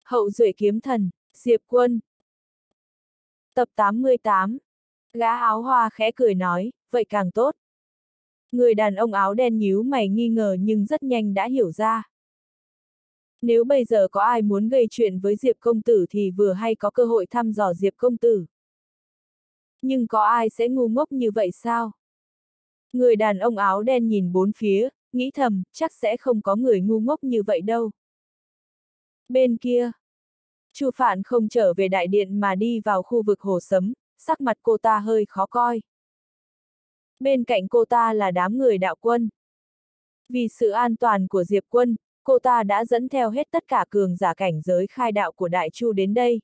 Hậu duệ kiếm thần, Diệp Quân. Tập 88. Gã áo hoa khẽ cười nói, vậy càng tốt. Người đàn ông áo đen nhíu mày nghi ngờ nhưng rất nhanh đã hiểu ra. Nếu bây giờ có ai muốn gây chuyện với Diệp công tử thì vừa hay có cơ hội thăm dò Diệp công tử. Nhưng có ai sẽ ngu ngốc như vậy sao? Người đàn ông áo đen nhìn bốn phía, nghĩ thầm, chắc sẽ không có người ngu ngốc như vậy đâu. Bên kia, Chu Phạn không trở về đại điện mà đi vào khu vực hồ sấm, sắc mặt cô ta hơi khó coi. Bên cạnh cô ta là đám người đạo quân. Vì sự an toàn của Diệp Quân, cô ta đã dẫn theo hết tất cả cường giả cảnh giới khai đạo của Đại Chu đến đây.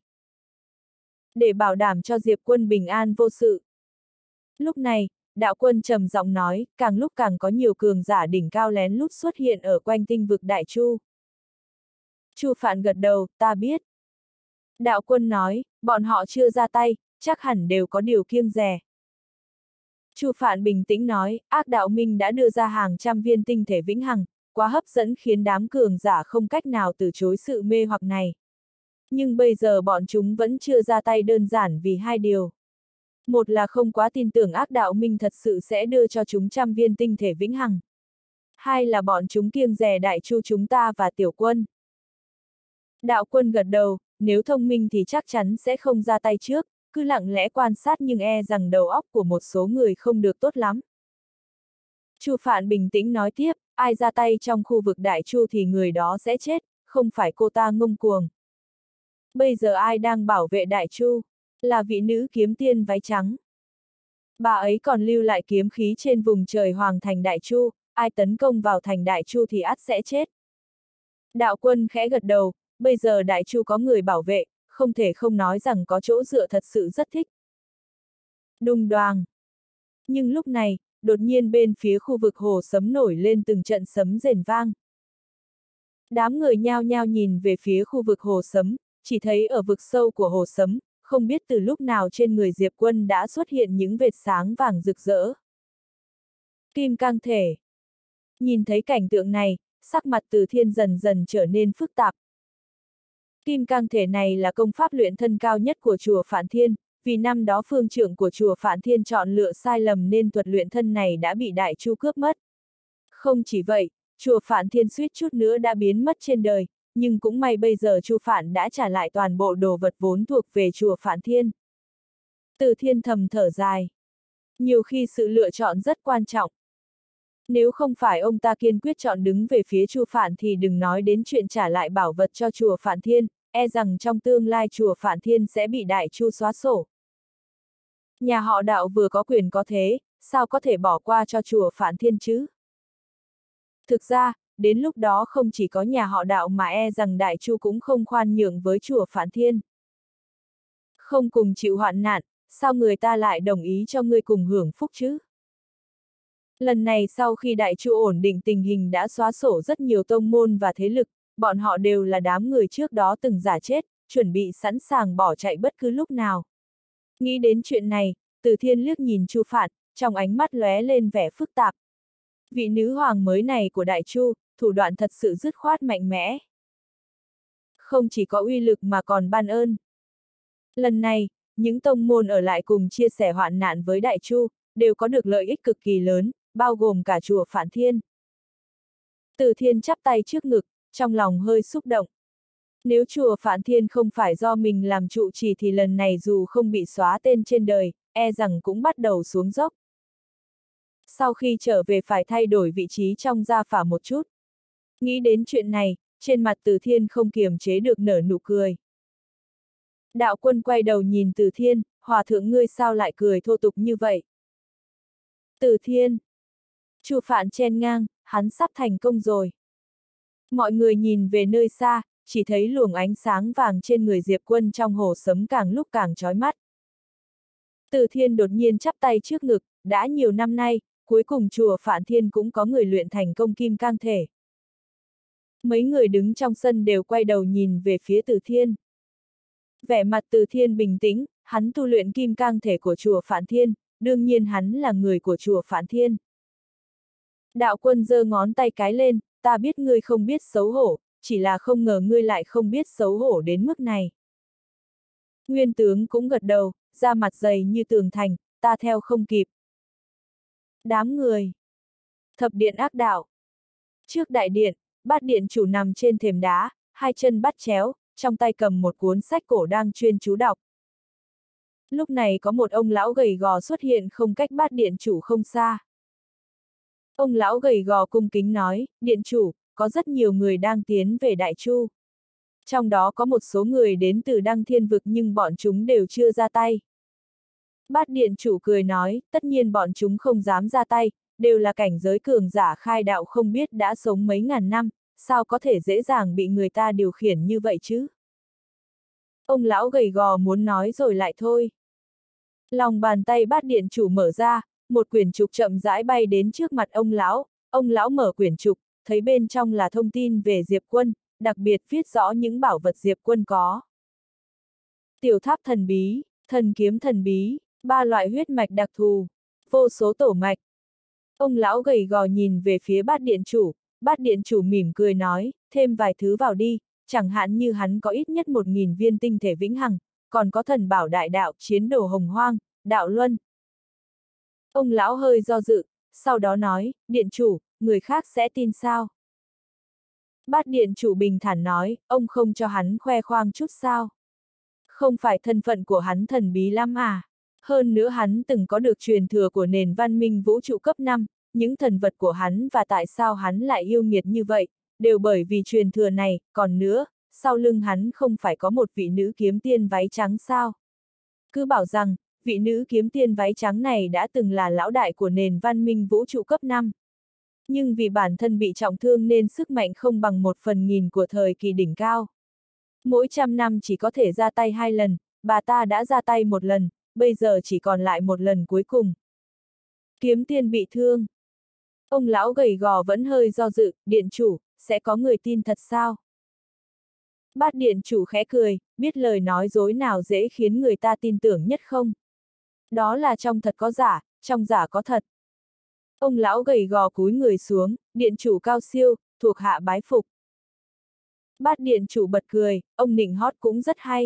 Để bảo đảm cho Diệp Quân bình an vô sự. Lúc này, đạo quân trầm giọng nói, càng lúc càng có nhiều cường giả đỉnh cao lén lút xuất hiện ở quanh tinh vực Đại Chu. Chu Phạn gật đầu, ta biết. Đạo quân nói, bọn họ chưa ra tay, chắc hẳn đều có điều kiêng dè. Chu Phạn bình tĩnh nói, ác đạo minh đã đưa ra hàng trăm viên tinh thể vĩnh hằng, quá hấp dẫn khiến đám cường giả không cách nào từ chối sự mê hoặc này. Nhưng bây giờ bọn chúng vẫn chưa ra tay đơn giản vì hai điều. Một là không quá tin tưởng ác đạo minh thật sự sẽ đưa cho chúng trăm viên tinh thể vĩnh hằng. Hai là bọn chúng kiêng dè Đại Chu chúng ta và Tiểu Quân. Đạo quân gật đầu, nếu thông minh thì chắc chắn sẽ không ra tay trước, cứ lặng lẽ quan sát nhưng e rằng đầu óc của một số người không được tốt lắm. Chu Phạn bình tĩnh nói tiếp, ai ra tay trong khu vực Đại Chu thì người đó sẽ chết, không phải cô ta ngông cuồng. Bây giờ ai đang bảo vệ Đại Chu? Là vị nữ kiếm tiên váy trắng. Bà ấy còn lưu lại kiếm khí trên vùng trời hoàng thành Đại Chu, ai tấn công vào thành Đại Chu thì ắt sẽ chết. Đạo quân khẽ gật đầu, bây giờ Đại Chu có người bảo vệ, không thể không nói rằng có chỗ dựa thật sự rất thích. Đùng đoàng. Nhưng lúc này, đột nhiên bên phía khu vực hồ sấm nổi lên từng trận sấm rền vang. Đám người nhao nhao nhìn về phía khu vực hồ sấm, chỉ thấy ở vực sâu của hồ sấm, không biết từ lúc nào trên người Diệp Quân đã xuất hiện những vệt sáng vàng rực rỡ. Kim cang thể. Nhìn thấy cảnh tượng này, sắc mặt Từ Thiên dần dần trở nên phức tạp. Kim cang thể này là công pháp luyện thân cao nhất của chùa Phạn Thiên, vì năm đó phương trưởng của chùa Phạn Thiên chọn lựa sai lầm nên thuật luyện thân này đã bị Đại Chu cướp mất. Không chỉ vậy, chùa Phạn Thiên suýt chút nữa đã biến mất trên đời, nhưng cũng may bây giờ Chu Phạn đã trả lại toàn bộ đồ vật vốn thuộc về chùa Phạn Thiên. Từ Thiên thầm thở dài. Nhiều khi sự lựa chọn rất quan trọng. Nếu không phải ông ta kiên quyết chọn đứng về phía Chu Phạn thì đừng nói đến chuyện trả lại bảo vật cho chùa Phạn Thiên, e rằng trong tương lai chùa Phạn Thiên sẽ bị Đại Chu xóa sổ. Nhà họ Đạo vừa có quyền có thế, sao có thể bỏ qua cho chùa Phạn Thiên chứ? Thực ra, đến lúc đó không chỉ có nhà họ Đạo mà e rằng Đại Chu cũng không khoan nhượng với chùa Phạn Thiên. Không cùng chịu hoạn nạn, sao người ta lại đồng ý cho ngươi cùng hưởng phúc chứ? Lần này sau khi Đại Chu ổn định tình hình đã xóa sổ rất nhiều tông môn và thế lực, bọn họ đều là đám người trước đó từng giả chết, chuẩn bị sẵn sàng bỏ chạy bất cứ lúc nào. Nghĩ đến chuyện này, Từ Thiên liếc nhìn Chu Phạn, trong ánh mắt lóe lên vẻ phức tạp. Vị nữ hoàng mới này của Đại Chu, thủ đoạn thật sự dứt khoát mạnh mẽ. Không chỉ có uy lực mà còn ban ơn. Lần này, những tông môn ở lại cùng chia sẻ hoạn nạn với Đại Chu, đều có được lợi ích cực kỳ lớn, bao gồm cả chùa Phạn Thiên. Từ Thiên chắp tay trước ngực, trong lòng hơi xúc động. Nếu chùa Phạn Thiên không phải do mình làm trụ trì thì lần này dù không bị xóa tên trên đời, e rằng cũng bắt đầu xuống dốc. Sau khi trở về phải thay đổi vị trí trong gia phả một chút. Nghĩ đến chuyện này, trên mặt Từ Thiên không kiềm chế được nở nụ cười. Đạo quân quay đầu nhìn Từ Thiên, hòa thượng ngươi sao lại cười thô tục như vậy? Từ Thiên. Chu Phạn chen ngang, hắn sắp thành công rồi. Mọi người nhìn về nơi xa, chỉ thấy luồng ánh sáng vàng trên người Diệp Quân trong hồ sấm càng lúc càng chói mắt. Từ Thiên đột nhiên chắp tay trước ngực, đã nhiều năm nay, cuối cùng chùa Phạn Thiên cũng có người luyện thành công kim cang thể. Mấy người đứng trong sân đều quay đầu nhìn về phía Từ Thiên. Vẻ mặt Từ Thiên bình tĩnh, hắn tu luyện kim cang thể của chùa Phạn Thiên, đương nhiên hắn là người của chùa Phạn Thiên. Đạo quân giơ ngón tay cái lên, ta biết ngươi không biết xấu hổ, chỉ là không ngờ ngươi lại không biết xấu hổ đến mức này. Nguyên tướng cũng gật đầu, da mặt dày như tường thành, ta theo không kịp. Đám người. Thập điện ác đạo. Trước đại điện, Bát điện chủ nằm trên thềm đá, hai chân bắt chéo, trong tay cầm một cuốn sách cổ đang chuyên chú đọc. Lúc này có một ông lão gầy gò xuất hiện không cách Bát điện chủ không xa. Ông lão gầy gò cung kính nói, điện chủ, có rất nhiều người đang tiến về Đại Chu. Trong đó có một số người đến từ Đăng Thiên Vực nhưng bọn chúng đều chưa ra tay. Bát điện chủ cười nói, tất nhiên bọn chúng không dám ra tay, đều là cảnh giới cường giả khai đạo không biết đã sống mấy ngàn năm, sao có thể dễ dàng bị người ta điều khiển như vậy chứ? Ông lão gầy gò muốn nói rồi lại thôi. Lòng bàn tay bát điện chủ mở ra, một quyển trục chậm rãi bay đến trước mặt ông lão mở quyển trục, thấy bên trong là thông tin về Diệp Quân, đặc biệt viết rõ những bảo vật Diệp Quân có. Tiểu tháp thần bí, thần kiếm thần bí, 3 loại huyết mạch đặc thù, vô số tổ mạch. Ông lão gầy gò nhìn về phía bát điện chủ mỉm cười nói, thêm vài thứ vào đi, chẳng hạn như hắn có ít nhất 1000 viên tinh thể vĩnh hằng, còn có thần bảo đại đạo, chiến đồ hồng hoang, đạo luân. Ông lão hơi do dự, sau đó nói, điện chủ, người khác sẽ tin sao? Bát điện chủ bình thản nói, ông không cho hắn khoe khoang chút sao? Không phải thân phận của hắn thần bí lắm à? Hơn nữa hắn từng có được truyền thừa của nền văn minh vũ trụ cấp 5, những thần vật của hắn và tại sao hắn lại yêu nghiệt như vậy, đều bởi vì truyền thừa này, còn nữa, sau lưng hắn không phải có một vị nữ kiếm tiên váy trắng sao? Cứ bảo rằng, vị nữ kiếm tiên váy trắng này đã từng là lão đại của nền văn minh vũ trụ cấp 5. Nhưng vì bản thân bị trọng thương nên sức mạnh không bằng 1/1000 của thời kỳ đỉnh cao. Mỗi 100 năm chỉ có thể ra tay 2 lần, bà ta đã ra tay 1 lần, bây giờ chỉ còn lại 1 lần cuối cùng. Kiếm tiên bị thương. Ông lão gầy gò vẫn hơi do dự, điện chủ, sẽ có người tin thật sao? Bát điện chủ khẽ cười, biết lời nói dối nào dễ khiến người ta tin tưởng nhất không? Đó là trong thật có giả, trong giả có thật. Ông lão gầy gò cúi người xuống, điện chủ cao siêu, thuộc hạ bái phục. Bát điện chủ bật cười, ông nịnh hót cũng rất hay.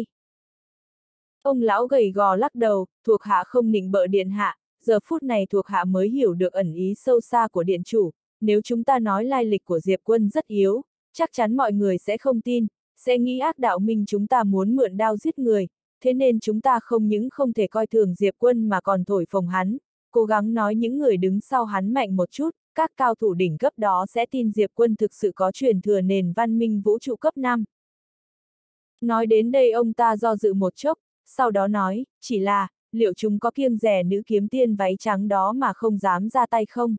Ông lão gầy gò lắc đầu, thuộc hạ không nịnh bợ điện hạ, giờ phút này thuộc hạ mới hiểu được ẩn ý sâu xa của điện chủ, nếu chúng ta nói lai lịch của Diệp Quân rất yếu, chắc chắn mọi người sẽ không tin, sẽ nghĩ ác đạo minh chúng ta muốn mượn đao giết người, thế nên chúng ta không những không thể coi thường Diệp Quân mà còn thổi phồng hắn, cố gắng nói những người đứng sau hắn mạnh một chút, các cao thủ đỉnh cấp đó sẽ tin Diệp Quân thực sự có truyền thừa nền văn minh vũ trụ cấp 5. Nói đến đây ông ta do dự một chốc, sau đó nói, chỉ là, liệu chúng có kiêng dè nữ kiếm tiên váy trắng đó mà không dám ra tay không?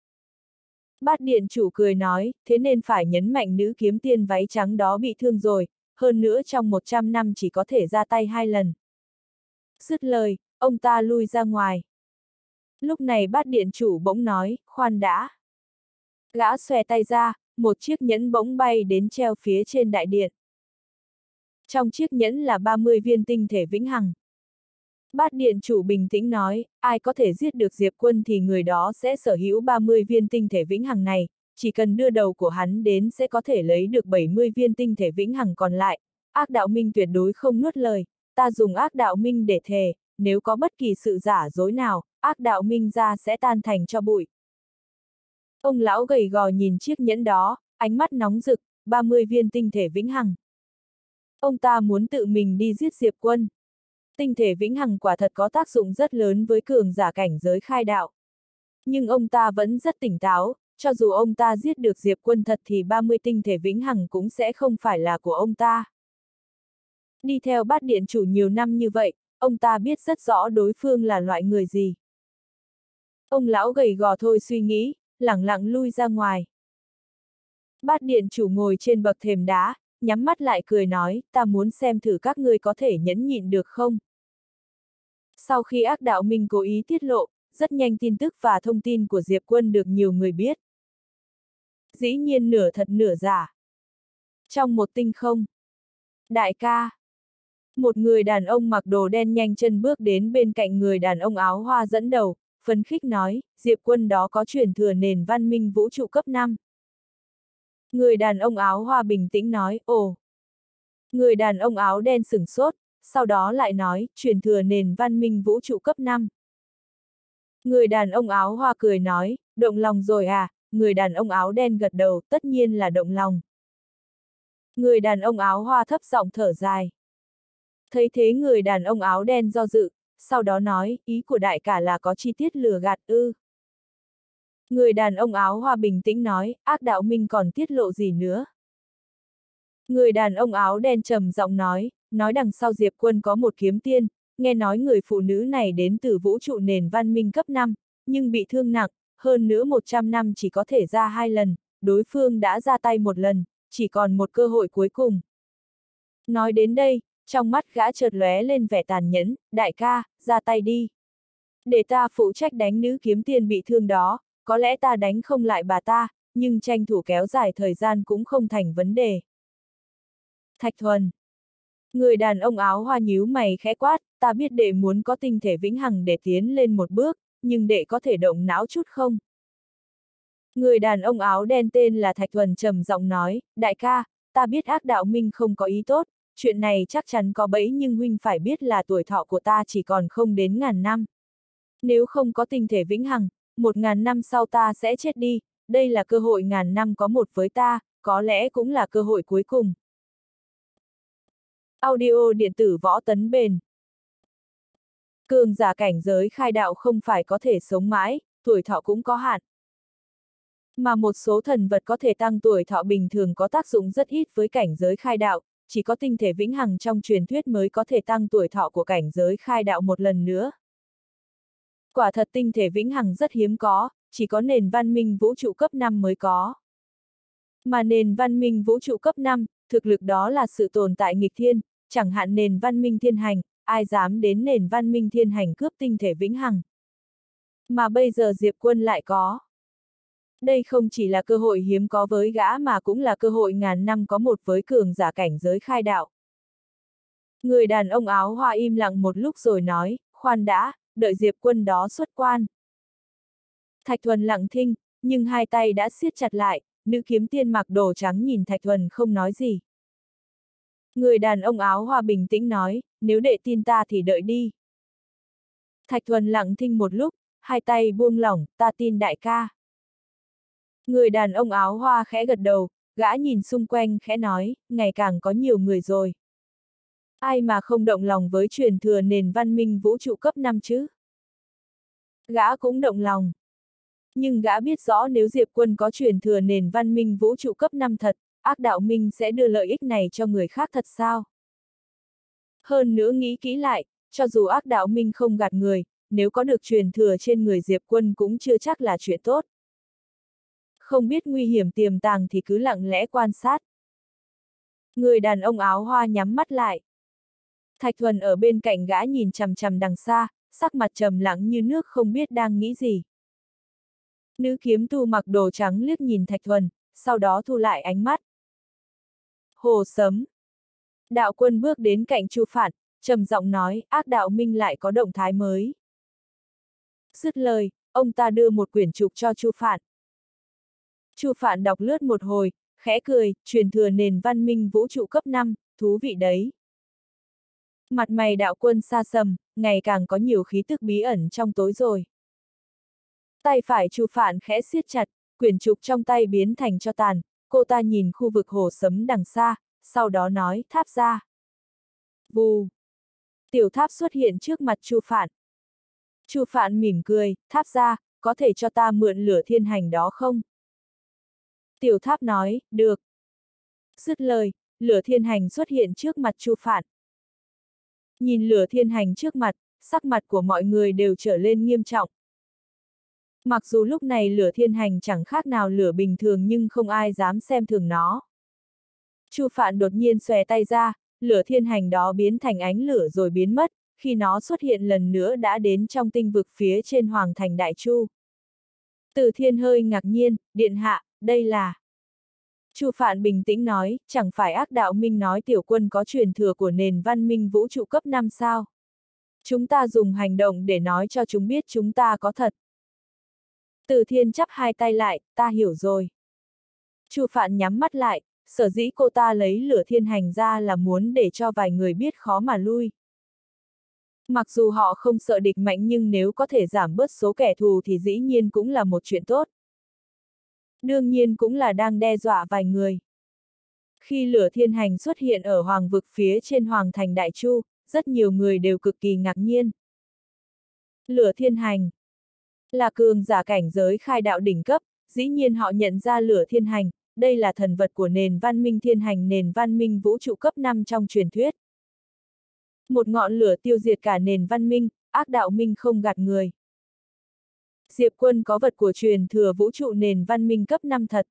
Bát điện chủ cười nói, thế nên phải nhấn mạnh nữ kiếm tiên váy trắng đó bị thương rồi, hơn nữa trong 100 năm chỉ có thể ra tay 2 lần. Dứt lời, ông ta lui ra ngoài. Lúc này bát điện chủ bỗng nói, khoan đã. Gã xòe tay ra, một chiếc nhẫn bỗng bay đến treo phía trên đại điện. Trong chiếc nhẫn là 30 viên tinh thể vĩnh hằng. Bát điện chủ bình tĩnh nói, ai có thể giết được Diệp Quân thì người đó sẽ sở hữu 30 viên tinh thể vĩnh hằng này, chỉ cần đưa đầu của hắn đến sẽ có thể lấy được 70 viên tinh thể vĩnh hằng còn lại. Ác đạo minh tuyệt đối không nuốt lời, ta dùng ác đạo minh để thề, nếu có bất kỳ sự giả dối nào, ác đạo minh ra sẽ tan thành cho bụi. Ông lão gầy gò nhìn chiếc nhẫn đó, ánh mắt nóng rực, 30 viên tinh thể vĩnh hằng. Ông ta muốn tự mình đi giết Diệp Quân. Tinh thể vĩnh hằng quả thật có tác dụng rất lớn với cường giả cảnh giới khai đạo. Nhưng ông ta vẫn rất tỉnh táo, cho dù ông ta giết được Diệp Quân thật thì 30 tinh thể vĩnh hằng cũng sẽ không phải là của ông ta. Đi theo bát điện chủ nhiều năm như vậy, ông ta biết rất rõ đối phương là loại người gì. Ông lão gầy gò thôi suy nghĩ, lẳng lặng lui ra ngoài. Bát điện chủ ngồi trên bậc thềm đá, nhắm mắt lại cười nói, ta muốn xem thử các ngươi có thể nhẫn nhịn được không. Sau khi ác đạo minh cố ý tiết lộ, rất nhanh tin tức và thông tin của Diệp Quân được nhiều người biết. Dĩ nhiên nửa thật nửa giả. Trong một tinh không. Đại ca. Một người đàn ông mặc đồ đen nhanh chân bước đến bên cạnh người đàn ông áo hoa dẫn đầu, phấn khích nói, Diệp Quân đó có truyền thừa nền văn minh vũ trụ cấp 5. Người đàn ông áo hoa bình tĩnh nói, ồ. Người đàn ông áo đen sửng sốt, sau đó lại nói, truyền thừa nền văn minh vũ trụ cấp 5. Người đàn ông áo hoa cười nói, động lòng rồi à, người đàn ông áo đen gật đầu, tất nhiên là động lòng. Người đàn ông áo hoa thấp giọng thở dài. Thấy thế người đàn ông áo đen do dự, sau đó nói, ý của đại ca là có chi tiết lừa gạt ư. Người đàn ông áo hoa bình tĩnh nói, ác đạo minh còn tiết lộ gì nữa. Người đàn ông áo đen trầm giọng nói đằng sau Diệp Quân có một kiếm tiên, nghe nói người phụ nữ này đến từ vũ trụ nền văn minh cấp 5, nhưng bị thương nặng, hơn nữa 100 năm chỉ có thể ra 2 lần, đối phương đã ra tay một lần, chỉ còn một cơ hội cuối cùng. Nói đến đây, trong mắt gã chợt lóe lên vẻ tàn nhẫn, đại ca, ra tay đi. Để ta phụ trách đánh nữ kiếm tiên bị thương đó, có lẽ ta đánh không lại bà ta, nhưng tranh thủ kéo dài thời gian cũng không thành vấn đề. Thạch Thuần. Người đàn ông áo hoa nhíu mày khẽ quát, ta biết đệ muốn có tinh thể vĩnh hằng để tiến lên một bước, nhưng đệ có thể động não chút không? Người đàn ông áo đen tên là Thạch Thuần trầm giọng nói, đại ca, ta biết ác đạo minh không có ý tốt, chuyện này chắc chắn có bẫy nhưng huynh phải biết là tuổi thọ của ta chỉ còn không đến 1000 năm. Nếu không có tinh thể vĩnh hằng, 1000 năm sau ta sẽ chết đi, đây là cơ hội 1000 năm có một với ta, có lẽ cũng là cơ hội cuối cùng. Audio điện tử võ tấn bền. Cường giả cảnh giới khai đạo không phải có thể sống mãi, tuổi thọ cũng có hạn. Mà một số thần vật có thể tăng tuổi thọ bình thường có tác dụng rất ít với cảnh giới khai đạo, chỉ có tinh thể vĩnh hằng trong truyền thuyết mới có thể tăng tuổi thọ của cảnh giới khai đạo một lần nữa. Quả thật tinh thể vĩnh hằng rất hiếm có, chỉ có nền văn minh vũ trụ cấp 5 mới có. Mà nền văn minh vũ trụ cấp 5, thực lực đó là sự tồn tại nghịch thiên, chẳng hạn nền văn minh thiên hành, ai dám đến nền văn minh thiên hành cướp tinh thể vĩnh hằng. Mà bây giờ Diệp Quân lại có. Đây không chỉ là cơ hội hiếm có với gã mà cũng là cơ hội 1000 năm có một với cường giả cảnh giới khai đạo. Người đàn ông áo hoa im lặng một lúc rồi nói, khoan đã, đợi Diệp Quân đó xuất quan. Thạch Thuần lặng thinh, nhưng hai tay đã siết chặt lại, nữ kiếm tiên mặc đồ trắng nhìn Thạch Thuần không nói gì. Người đàn ông áo hoa bình tĩnh nói, nếu đệ tin ta thì đợi đi. Thạch Thuần lặng thinh một lúc, hai tay buông lỏng, ta tin đại ca. Người đàn ông áo hoa khẽ gật đầu, gã nhìn xung quanh khẽ nói, ngày càng có nhiều người rồi. Ai mà không động lòng với truyền thừa nền văn minh vũ trụ cấp 5 chứ? Gã cũng động lòng. Nhưng gã biết rõ nếu Diệp Quân có truyền thừa nền văn minh vũ trụ cấp 5 thật, ác đạo minh sẽ đưa lợi ích này cho người khác thật sao? Hơn nữa nghĩ kỹ lại, cho dù ác đạo minh không gạt người, nếu có được truyền thừa trên người Diệp Quân cũng chưa chắc là chuyện tốt. Không biết nguy hiểm tiềm tàng thì cứ lặng lẽ quan sát. Người đàn ông áo hoa nhắm mắt lại. Thạch Thuần ở bên cạnh gã nhìn chằm chằm đằng xa, sắc mặt trầm lặng như nước không biết đang nghĩ gì. Nữ kiếm tu mặc đồ trắng liếc nhìn Thạch Thuần, sau đó thu lại ánh mắt. Hồ Sấm. Đạo Quân bước đến cạnh Chu Phạn, trầm giọng nói, ác đạo minh lại có động thái mới. Dứt lời, ông ta đưa một quyển trục cho Chu Phạn. Chu Phạn đọc lướt một hồi, khẽ cười, truyền thừa nền văn minh vũ trụ cấp 5, thú vị đấy. Mặt mày Đạo Quân xa sầm, ngày càng có nhiều khí tức bí ẩn trong tối rồi. Tay phải Chu Phạn khẽ siết chặt, quyển trục trong tay biến thành tro tàn, cô ta nhìn khu vực hồ sấm đằng xa, sau đó nói, tháp ra. Vù. Tiểu tháp xuất hiện trước mặt Chu Phạn. Chu Phạn mỉm cười, tháp ra, có thể cho ta mượn lửa thiên hành đó không? Tiểu tháp nói, được. Dứt lời, lửa thiên hành xuất hiện trước mặt Chu Phạn. Nhìn lửa thiên hành trước mặt, sắc mặt của mọi người đều trở lên nghiêm trọng. Mặc dù lúc này lửa thiên hành chẳng khác nào lửa bình thường nhưng không ai dám xem thường nó. Chu Phạn đột nhiên xòe tay ra, lửa thiên hành đó biến thành ánh lửa rồi biến mất, khi nó xuất hiện lần nữa đã đến trong tinh vực phía trên Hoàng thành Đại Chu. Từ Thiên hơi ngạc nhiên, điện hạ, đây là... Chu Phạn bình tĩnh nói, chẳng phải ác đạo minh nói tiểu quân có truyền thừa của nền văn minh vũ trụ cấp 5 sao? Chúng ta dùng hành động để nói cho chúng biết chúng ta có thật. Từ Thiên chắp hai tay lại, ta hiểu rồi. Chu Phạn nhắm mắt lại, sở dĩ cô ta lấy lửa thiên hành ra là muốn để cho vài người biết khó mà lui. Mặc dù họ không sợ địch mạnh nhưng nếu có thể giảm bớt số kẻ thù thì dĩ nhiên cũng là một chuyện tốt. Đương nhiên cũng là đang đe dọa vài người. Khi lửa thiên hành xuất hiện ở hoàng vực phía trên hoàng thành Đại Chu, rất nhiều người đều cực kỳ ngạc nhiên. Lửa thiên hành là cường giả cảnh giới khai đạo đỉnh cấp, dĩ nhiên họ nhận ra lửa thiên hành, đây là thần vật của nền văn minh thiên hành, nền văn minh vũ trụ cấp 5 trong truyền thuyết. Một ngọn lửa tiêu diệt cả nền văn minh, ác đạo minh không gạt người. Diệp Quân có vật của truyền thừa vũ trụ nền văn minh cấp 5 thật.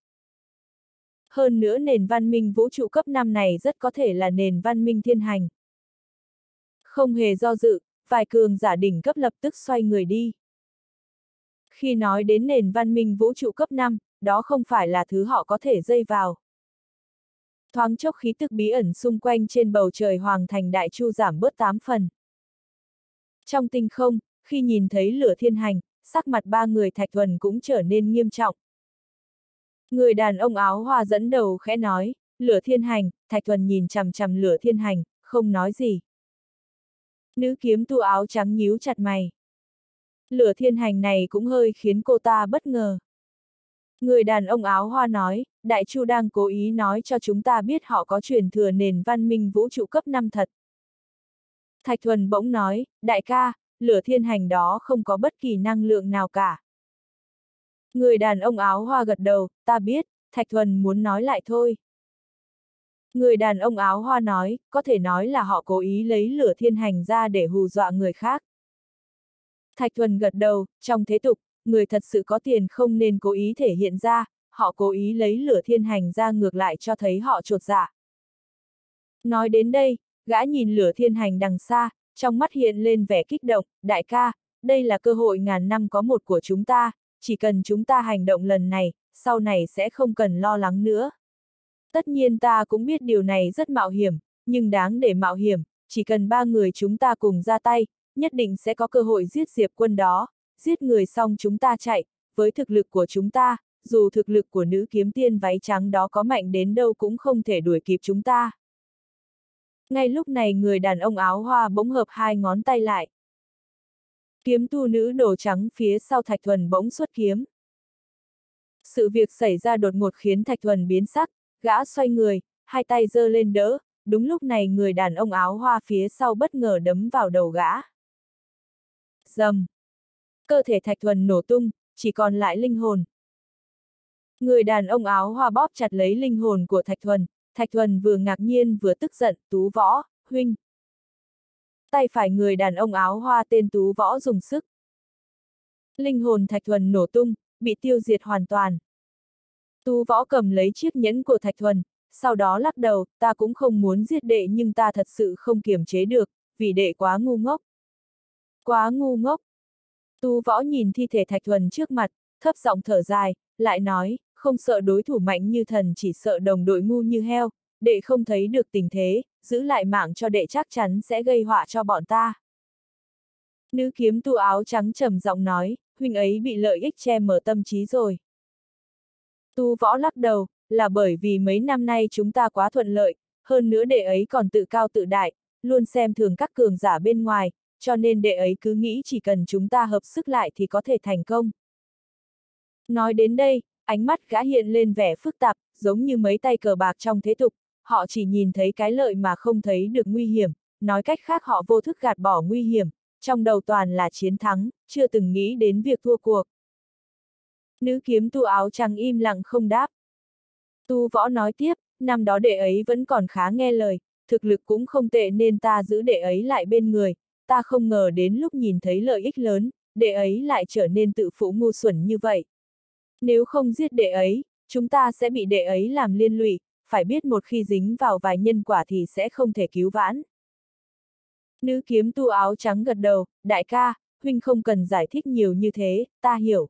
Hơn nữa nền văn minh vũ trụ cấp 5 này rất có thể là nền văn minh thiên hành. Không hề do dự, vài cường giả đỉnh cấp lập tức xoay người đi. Khi nói đến nền văn minh vũ trụ cấp 5, đó không phải là thứ họ có thể dây vào. Thoáng chốc khí tức bí ẩn xung quanh trên bầu trời hoàng thành Đại Chu giảm bớt 8 phần. Trong tinh không, khi nhìn thấy lửa thiên hành, sắc mặt ba người Thạch Thuần cũng trở nên nghiêm trọng. Người đàn ông áo hoa dẫn đầu khẽ nói, lửa thiên hành, Thạch Thuần nhìn chằm chằm lửa thiên hành, không nói gì. Nữ kiếm tu áo trắng nhíu chặt mày. Lửa thiên hành này cũng hơi khiến cô ta bất ngờ. Người đàn ông áo hoa nói, Đại Chu đang cố ý nói cho chúng ta biết họ có truyền thừa nền văn minh vũ trụ cấp 5 thật. Thạch Thuần bỗng nói, đại ca, lửa thiên hành đó không có bất kỳ năng lượng nào cả. Người đàn ông áo hoa gật đầu, ta biết, Thạch Thuần muốn nói lại thôi. Người đàn ông áo hoa nói, có thể nói là họ cố ý lấy lửa thiên hành ra để hù dọa người khác. Thạch Thuần gật đầu, trong thế tục, người thật sự có tiền không nên cố ý thể hiện ra, họ cố ý lấy lửa thiên hành ra ngược lại cho thấy họ chột dạ. Nói đến đây, gã nhìn lửa thiên hành đằng xa, trong mắt hiện lên vẻ kích động, đại ca, đây là cơ hội ngàn năm có một của chúng ta, chỉ cần chúng ta hành động lần này, sau này sẽ không cần lo lắng nữa. Tất nhiên ta cũng biết điều này rất mạo hiểm, nhưng đáng để mạo hiểm, chỉ cần ba người chúng ta cùng ra tay, nhất định sẽ có cơ hội giết Diệp Quân đó, giết người xong chúng ta chạy, với thực lực của chúng ta, dù thực lực của nữ kiếm tiên váy trắng đó có mạnh đến đâu cũng không thể đuổi kịp chúng ta. Ngay lúc này người đàn ông áo hoa bỗng hợp hai ngón tay lại. Kiếm tu nữ đồ trắng phía sau Thạch Thuần bỗng xuất kiếm. Sự việc xảy ra đột ngột khiến Thạch Thuần biến sắc, gã xoay người, hai tay giơ lên đỡ, đúng lúc này người đàn ông áo hoa phía sau bất ngờ đấm vào đầu gã. Rầm. Cơ thể Thạch Thuần nổ tung, chỉ còn lại linh hồn. Người đàn ông áo hoa bóp chặt lấy linh hồn của Thạch Thuần vừa ngạc nhiên vừa tức giận, Tú Võ, huynh. Tay phải người đàn ông áo hoa tên Tú Võ dùng sức. Linh hồn Thạch Thuần nổ tung, bị tiêu diệt hoàn toàn. Tú Võ cầm lấy chiếc nhẫn của Thạch Thuần, sau đó lắc đầu, ta cũng không muốn giết đệ nhưng ta thật sự không kiềm chế được, vì đệ quá ngu ngốc. Quá ngu ngốc. Tú Võ nhìn thi thể Thạch Thuần trước mặt, thấp giọng thở dài, lại nói, không sợ đối thủ mạnh như thần chỉ sợ đồng đội ngu như heo, đệ không thấy được tình thế, giữ lại mạng cho đệ chắc chắn sẽ gây họa cho bọn ta. Nữ kiếm tu áo trắng trầm giọng nói, huynh ấy bị lợi ích che mờ tâm trí rồi. Tú Võ lắc đầu, là bởi vì mấy năm nay chúng ta quá thuận lợi, hơn nữa đệ ấy còn tự cao tự đại, luôn xem thường các cường giả bên ngoài, cho nên đệ ấy cứ nghĩ chỉ cần chúng ta hợp sức lại thì có thể thành công. Nói đến đây, ánh mắt gã hiện lên vẻ phức tạp, giống như mấy tay cờ bạc trong thế tục, họ chỉ nhìn thấy cái lợi mà không thấy được nguy hiểm, nói cách khác họ vô thức gạt bỏ nguy hiểm, trong đầu toàn là chiến thắng, chưa từng nghĩ đến việc thua cuộc. Nữ kiếm tu áo trắng im lặng không đáp. Tu Võ nói tiếp, năm đó đệ ấy vẫn còn khá nghe lời, thực lực cũng không tệ nên ta giữ đệ ấy lại bên người, ta không ngờ đến lúc nhìn thấy lợi ích lớn, đệ ấy lại trở nên tự phụ ngu xuẩn như vậy. Nếu không giết đệ ấy, chúng ta sẽ bị đệ ấy làm liên lụy, phải biết một khi dính vào vài nhân quả thì sẽ không thể cứu vãn. Nữ kiếm tu áo trắng gật đầu, đại ca, huynh không cần giải thích nhiều như thế, ta hiểu.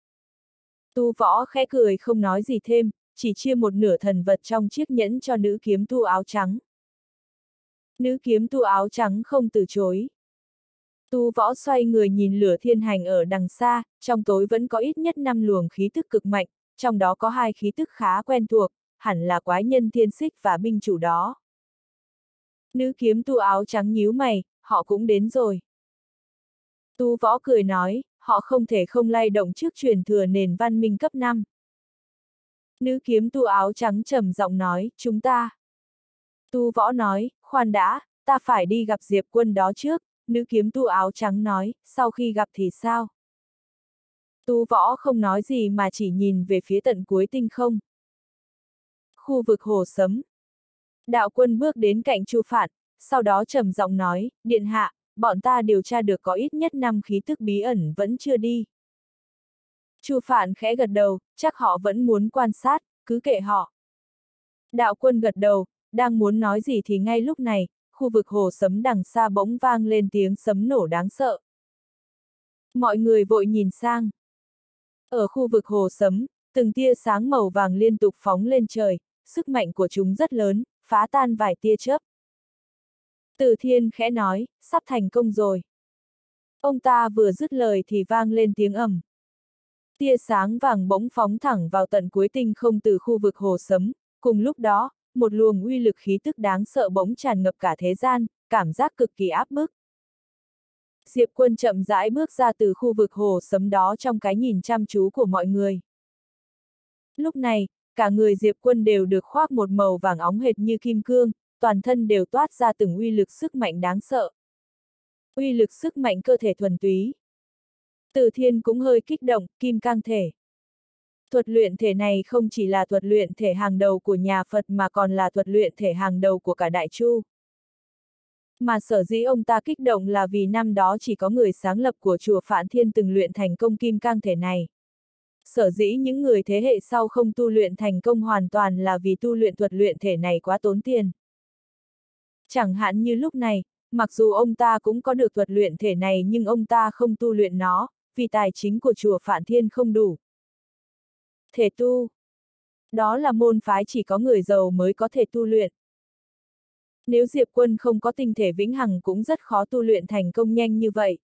Tu Võ khẽ cười không nói gì thêm, chỉ chia một nửa thần vật trong chiếc nhẫn cho nữ kiếm tu áo trắng. Nữ kiếm tu áo trắng không từ chối. Tu Võ xoay người nhìn lửa thiên hành ở đằng xa, trong tối vẫn có ít nhất 5 luồng khí tức cực mạnh, trong đó có hai khí tức khá quen thuộc, hẳn là quái nhân thiên xích và binh chủ đó. Nữ kiếm tu áo trắng nhíu mày, họ cũng đến rồi. Tú Võ cười nói, họ không thể không lay động trước truyền thừa nền văn minh cấp 5. Nữ kiếm tu áo trắng trầm giọng nói, chúng ta. Tu Võ nói, khoan đã, ta phải đi gặp Diệp Quân đó trước. Nữ kiếm tu áo trắng nói, sau khi gặp thì sao? Tu Võ không nói gì mà chỉ nhìn về phía tận cuối tinh không. Khu vực hồ sấm. Đạo Quân bước đến cạnh Chu Phạn, sau đó trầm giọng nói, điện hạ, bọn ta điều tra được có ít nhất 5 khí tức bí ẩn vẫn chưa đi. Chu Phạn khẽ gật đầu, chắc họ vẫn muốn quan sát, cứ kệ họ. Đạo Quân gật đầu, đang muốn nói gì thì ngay lúc này, khu vực hồ sấm đằng xa bỗng vang lên tiếng sấm nổ đáng sợ. Mọi người vội nhìn sang. Ở khu vực hồ sấm, từng tia sáng màu vàng liên tục phóng lên trời, sức mạnh của chúng rất lớn, phá tan vài tia chớp. Từ Thiên khẽ nói, sắp thành công rồi. Ông ta vừa dứt lời thì vang lên tiếng ầm. Tia sáng vàng bỗng phóng thẳng vào tận cuối tinh không từ khu vực hồ sấm, cùng lúc đó, một luồng uy lực khí tức đáng sợ bỗng tràn ngập cả thế gian, cảm giác cực kỳ áp bức. Diệp Quân chậm rãi bước ra từ khu vực hồ sấm đó trong cái nhìn chăm chú của mọi người. Lúc này, cả người Diệp Quân đều được khoác một màu vàng óng hệt như kim cương, toàn thân đều toát ra từng uy lực sức mạnh đáng sợ. Uy lực sức mạnh cơ thể thuần túy. Từ Thiên cũng hơi kích động, kim cang thể. Thuật luyện thể này không chỉ là thuật luyện thể hàng đầu của nhà Phật mà còn là thuật luyện thể hàng đầu của cả Đại Chu. Mà sở dĩ ông ta kích động là vì năm đó chỉ có người sáng lập của chùa Phạn Thiên từng luyện thành công kim cang thể này. Sở dĩ những người thế hệ sau không tu luyện thành công hoàn toàn là vì tu luyện thuật luyện thể này quá tốn tiền. Chẳng hạn như lúc này, mặc dù ông ta cũng có được thuật luyện thể này nhưng ông ta không tu luyện nó, vì tài chính của chùa Phạn Thiên không đủ. Thể tu. Đó là môn phái chỉ có người giàu mới có thể tu luyện. Nếu Diệp Quân không có tinh thể vĩnh hằng cũng rất khó tu luyện thành công nhanh như vậy.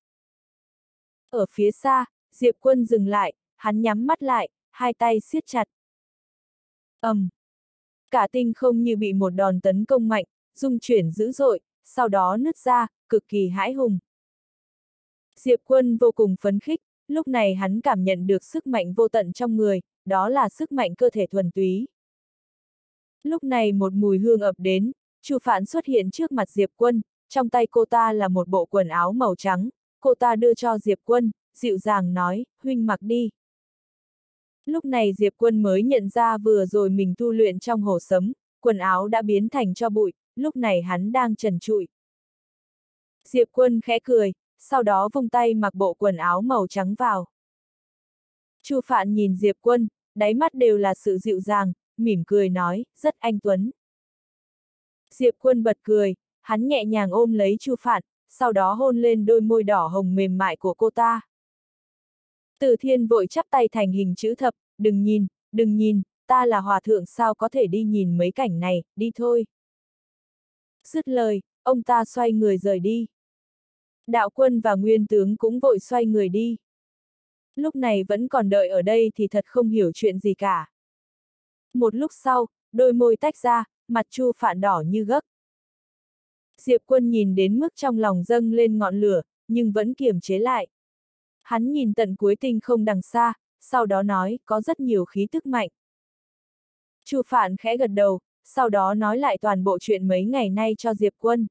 Ở phía xa, Diệp Quân dừng lại, hắn nhắm mắt lại, hai tay siết chặt. Cả tinh không như bị một đòn tấn công mạnh, rung chuyển dữ dội, sau đó nứt ra, cực kỳ hãi hùng. Diệp Quân vô cùng phấn khích, lúc này hắn cảm nhận được sức mạnh vô tận trong người, đó là sức mạnh cơ thể thuần túy. Lúc này một mùi hương ập đến, Chu Phạn xuất hiện trước mặt Diệp Quân, trong tay cô ta là một bộ quần áo màu trắng, cô ta đưa cho Diệp Quân, dịu dàng nói, huynh mặc đi. Lúc này Diệp Quân mới nhận ra vừa rồi mình tu luyện trong hồ sấm, quần áo đã biến thành tro bụi, lúc này hắn đang trần trụi. Diệp Quân khẽ cười, sau đó vung tay mặc bộ quần áo màu trắng vào. Chu Phạn nhìn Diệp Quân, đáy mắt đều là sự dịu dàng, mỉm cười nói, rất anh tuấn. Diệp Quân bật cười, hắn nhẹ nhàng ôm lấy Chu Phạn, sau đó hôn lên đôi môi đỏ hồng mềm mại của cô ta. Từ Thiên vội chắp tay thành hình chữ thập, đừng nhìn, ta là hòa thượng sao có thể đi nhìn mấy cảnh này, đi thôi. Dứt lời, ông ta xoay người rời đi. Đạo Quân và Nguyên tướng cũng vội xoay người đi. Lúc này vẫn còn đợi ở đây thì thật không hiểu chuyện gì cả. Một lúc sau, đôi môi tách ra, mặt Chu Phạn đỏ như gấc. Diệp Quân nhìn đến mức trong lòng dâng lên ngọn lửa, nhưng vẫn kiềm chế lại. Hắn nhìn tận cuối tinh không đằng xa, sau đó nói, có rất nhiều khí tức mạnh. Chu Phạn khẽ gật đầu, sau đó nói lại toàn bộ chuyện mấy ngày nay cho Diệp Quân.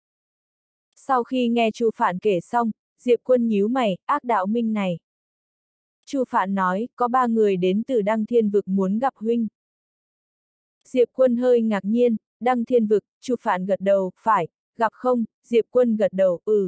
Sau khi nghe Chu Phạn kể xong, Diệp Quân nhíu mày, ác đạo minh này. Chu Phạn nói, có 3 người đến từ Đăng Thiên Vực muốn gặp huynh. Diệp Quân hơi ngạc nhiên, Đăng Thiên Vực, Chu Phạn gật đầu, phải, gặp không, Diệp Quân gật đầu, ừ.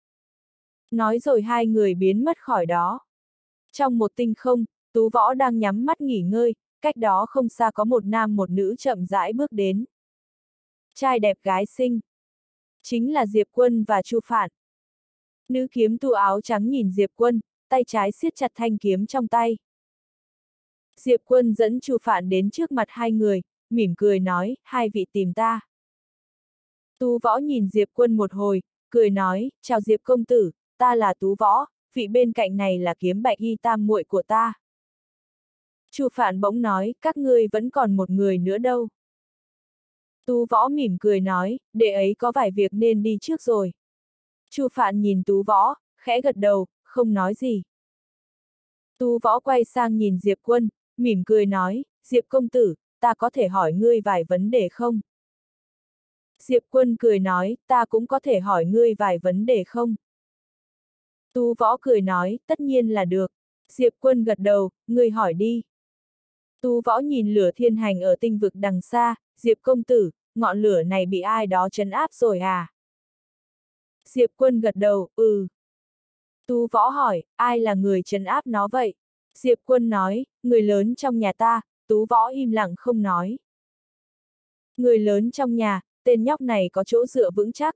Nói rồi hai người biến mất khỏi đó. Trong một tinh không, Tú Võ đang nhắm mắt nghỉ ngơi, cách đó không xa có một nam một nữ chậm rãi bước đến. Trai đẹp gái xinh. Chính là Diệp Quân và Chu Phạn. Nữ kiếm tu áo trắng nhìn Diệp Quân, tay trái siết chặt thanh kiếm trong tay. Diệp Quân dẫn Chu Phạn đến trước mặt hai người, mỉm cười nói, hai vị tìm ta. Tú Võ nhìn Diệp Quân một hồi, cười nói, chào Diệp công tử, ta là Tú Võ, vị bên cạnh này là Kiếm Bạch Y tam muội của ta. Chu Phạn bỗng nói, các ngươi vẫn còn một người nữa đâu. Tú Võ mỉm cười nói, đệ ấy có vài việc nên đi trước rồi. Chu Phạn nhìn Tú Võ, khẽ gật đầu, không nói gì. Tú Võ quay sang nhìn Diệp Quân, mỉm cười nói, Diệp công tử, ta có thể hỏi ngươi vài vấn đề không? Diệp Quân cười nói, ta cũng có thể hỏi ngươi vài vấn đề không? Tú Võ cười nói, tất nhiên là được. Diệp Quân gật đầu, ngươi hỏi đi. Tú Võ nhìn lửa thiên hành ở tinh vực đằng xa, Diệp công tử, ngọn lửa này bị ai đó trấn áp rồi à? Diệp Quân gật đầu, ừ. Tú Võ hỏi, ai là người trấn áp nó vậy? Diệp Quân nói, người lớn trong nhà ta. Tú Võ im lặng không nói. Người lớn trong nhà, tên nhóc này có chỗ dựa vững chắc.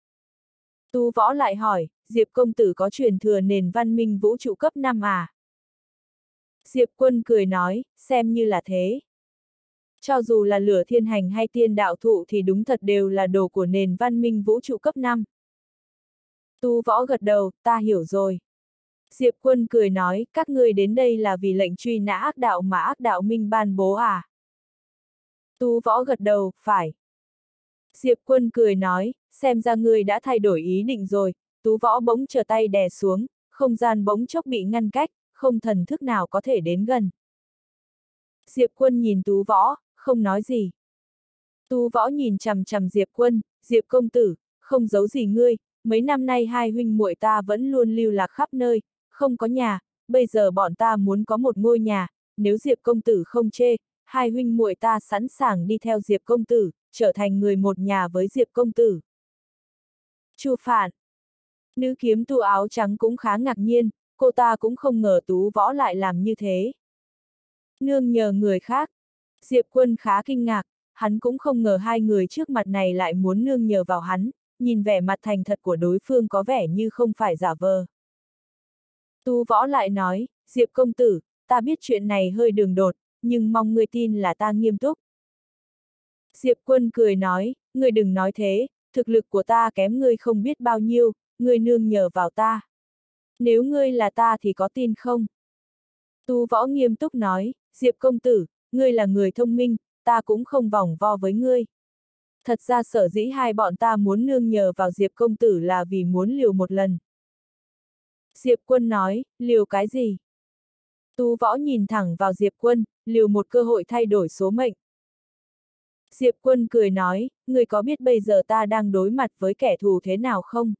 Tú Võ lại hỏi, Diệp công tử có truyền thừa nền văn minh vũ trụ cấp 5 à? Diệp Quân cười nói, xem như là thế. Cho dù là lửa thiên hành hay tiên đạo thụ thì đúng thật đều là đồ của nền văn minh vũ trụ cấp 5. Tú Võ gật đầu, ta hiểu rồi. Diệp Quân cười nói, các ngươi đến đây là vì lệnh truy nã ác đạo mà ác đạo minh ban bố à? Tú Võ gật đầu, phải. Diệp Quân cười nói, xem ra ngươi đã thay đổi ý định rồi. Tú Võ bỗng trở tay đè xuống, không gian bỗng chốc bị ngăn cách, không thần thức nào có thể đến gần. Diệp Quân nhìn Tú Võ, không nói gì. Tú Võ nhìn chằm chằm Diệp Quân, Diệp công tử, không giấu gì ngươi, mấy năm nay hai huynh muội ta vẫn luôn lưu lạc khắp nơi, không có nhà, bây giờ bọn ta muốn có một ngôi nhà, nếu Diệp công tử không chê, hai huynh muội ta sẵn sàng đi theo Diệp công tử, trở thành người một nhà với Diệp công tử. Chu Phạn. Nữ kiếm tu áo trắng cũng khá ngạc nhiên, cô ta cũng không ngờ Tú Võ lại làm như thế. Nương nhờ người khác. Diệp Quân khá kinh ngạc, hắn cũng không ngờ hai người trước mặt này lại muốn nương nhờ vào hắn, nhìn vẻ mặt thành thật của đối phương có vẻ như không phải giả vờ. Tú Võ lại nói, Diệp công tử, ta biết chuyện này hơi đường đột, nhưng mong ngươi tin là ta nghiêm túc. Diệp Quân cười nói, ngươi đừng nói thế, thực lực của ta kém ngươi không biết bao nhiêu, ngươi nương nhờ vào ta. Nếu ngươi là ta thì có tin không? Tú Võ nghiêm túc nói, Diệp công tử, ngươi là người thông minh, ta cũng không vòng vo với ngươi. Thật ra sở dĩ hai bọn ta muốn nương nhờ vào Diệp công tử là vì muốn liều một lần. Diệp Quân nói, liều cái gì? Tú Võ nhìn thẳng vào Diệp Quân, liều một cơ hội thay đổi số mệnh. Diệp Quân cười nói, ngươi có biết bây giờ ta đang đối mặt với kẻ thù thế nào không?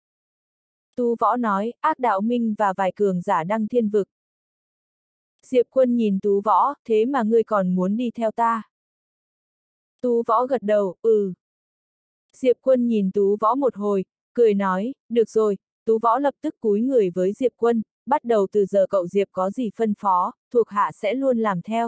Tú Võ nói, ác đạo minh và vài cường giả đăng thiên vực. Diệp Quân nhìn Tú Võ, thế mà ngươi còn muốn đi theo ta? Tú Võ gật đầu, ừ. Diệp Quân nhìn Tú Võ một hồi, cười nói, được rồi. Tú Võ lập tức cúi người với Diệp Quân, bắt đầu từ giờ cậu Diệp có gì phân phó, thuộc hạ sẽ luôn làm theo.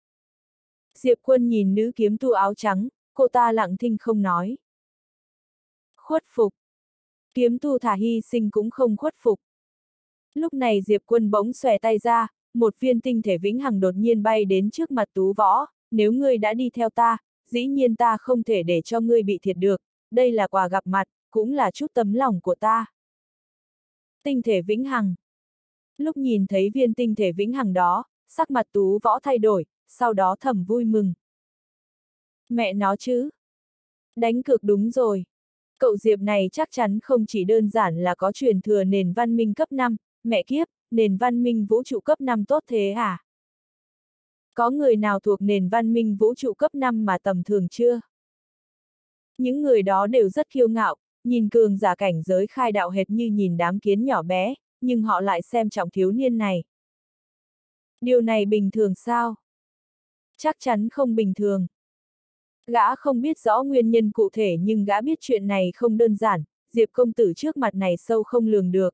Diệp Quân nhìn nữ kiếm tu áo trắng, cô ta lặng thinh không nói. Khuất phục. Kiếm tu thả hy sinh cũng không khuất phục. Lúc này Diệp Quân bỗng xòe tay ra, một viên tinh thể vĩnh hằng đột nhiên bay đến trước mặt Tú Võ, nếu ngươi đã đi theo ta, dĩ nhiên ta không thể để cho ngươi bị thiệt được, đây là quà gặp mặt, cũng là chút tấm lòng của ta. Tinh thể vĩnh hằng. Lúc nhìn thấy viên tinh thể vĩnh hằng đó, sắc mặt Tú Võ thay đổi, sau đó thầm vui mừng. Mẹ nó chứ. Đánh cược đúng rồi. Cậu Diệp này chắc chắn không chỉ đơn giản là có truyền thừa nền văn minh cấp 5, mẹ kiếp, nền văn minh vũ trụ cấp 5 tốt thế à? Có người nào thuộc nền văn minh vũ trụ cấp 5 mà tầm thường chưa? Những người đó đều rất kiêu ngạo, nhìn cường giả cảnh giới khai đạo hệt như nhìn đám kiến nhỏ bé, nhưng họ lại xem trọng thiếu niên này. Điều này bình thường sao? Chắc chắn không bình thường. Gã không biết rõ nguyên nhân cụ thể nhưng gã biết chuyện này không đơn giản, Diệp công tử trước mặt này sâu không lường được.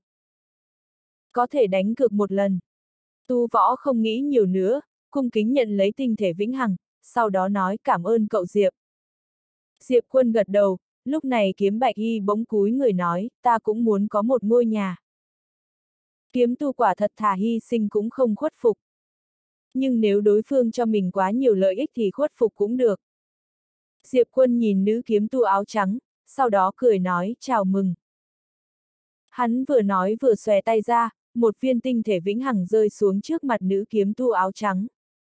Có thể đánh cược một lần. Tú Võ không nghĩ nhiều nữa, cung kính nhận lấy tinh thể vĩnh hằng, sau đó nói cảm ơn cậu Diệp. Diệp Quân gật đầu, lúc này Kiếm Bạch Y bỗng cúi người nói, ta cũng muốn có một ngôi nhà. Kiếm tu quả thật thà hy sinh cũng không khuất phục. Nhưng nếu đối phương cho mình quá nhiều lợi ích thì khuất phục cũng được. Diệp Quân nhìn nữ kiếm tu áo trắng, sau đó cười nói, chào mừng. Hắn vừa nói vừa xòe tay ra, một viên tinh thể vĩnh hằng rơi xuống trước mặt nữ kiếm tu áo trắng.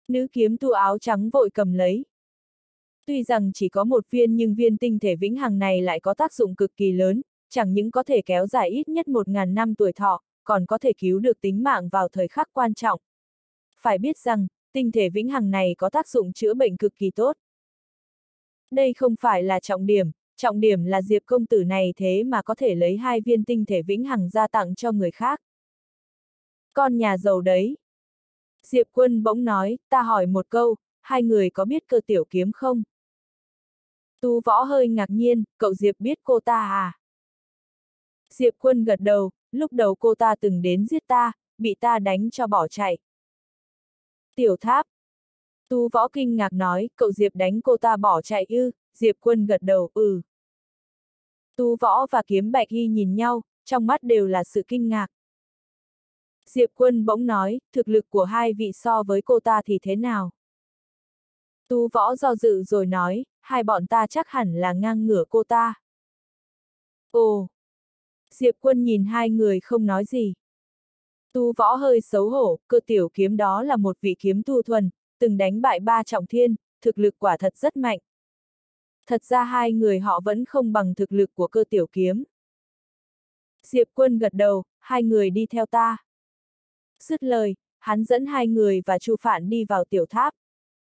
Nữ kiếm tu áo trắng vội cầm lấy. Tuy rằng chỉ có một viên nhưng viên tinh thể vĩnh hằng này lại có tác dụng cực kỳ lớn, chẳng những có thể kéo dài ít nhất 1000 năm tuổi thọ, còn có thể cứu được tính mạng vào thời khắc quan trọng. Phải biết rằng, tinh thể vĩnh hằng này có tác dụng chữa bệnh cực kỳ tốt. Đây không phải là trọng điểm là Diệp công tử này thế mà có thể lấy 2 viên tinh thể vĩnh hằng ra tặng cho người khác. Con nhà giàu đấy. Diệp Quân bỗng nói, ta hỏi một câu, hai người có biết Cơ Tiểu Kiếm không? Tú Võ hơi ngạc nhiên, cậu Diệp biết cô ta à? Diệp Quân gật đầu, lúc đầu cô ta từng đến giết ta, bị ta đánh cho bỏ chạy. Tiểu Tháp. Tú Võ kinh ngạc nói, cậu Diệp đánh cô ta bỏ chạy ư? Diệp Quân gật đầu, ừ. Tú Võ và Kiếm Bạch Hy nhìn nhau, trong mắt đều là sự kinh ngạc. Diệp Quân bỗng nói, thực lực của hai vị so với cô ta thì thế nào? Tú Võ do dự rồi nói, hai bọn ta chắc hẳn là ngang ngửa cô ta. Ồ! Diệp Quân nhìn hai người không nói gì. Tú Võ hơi xấu hổ, Cơ Tiểu Kiếm đó là một vị kiếm tu thuần, từng đánh bại 3 trọng thiên, thực lực quả thật rất mạnh. Thật ra hai người họ vẫn không bằng thực lực của Cơ Tiểu Kiếm. Diệp Quân gật đầu, hai người đi theo ta. Dứt lời, hắn dẫn hai người và Chu Phạn đi vào tiểu tháp.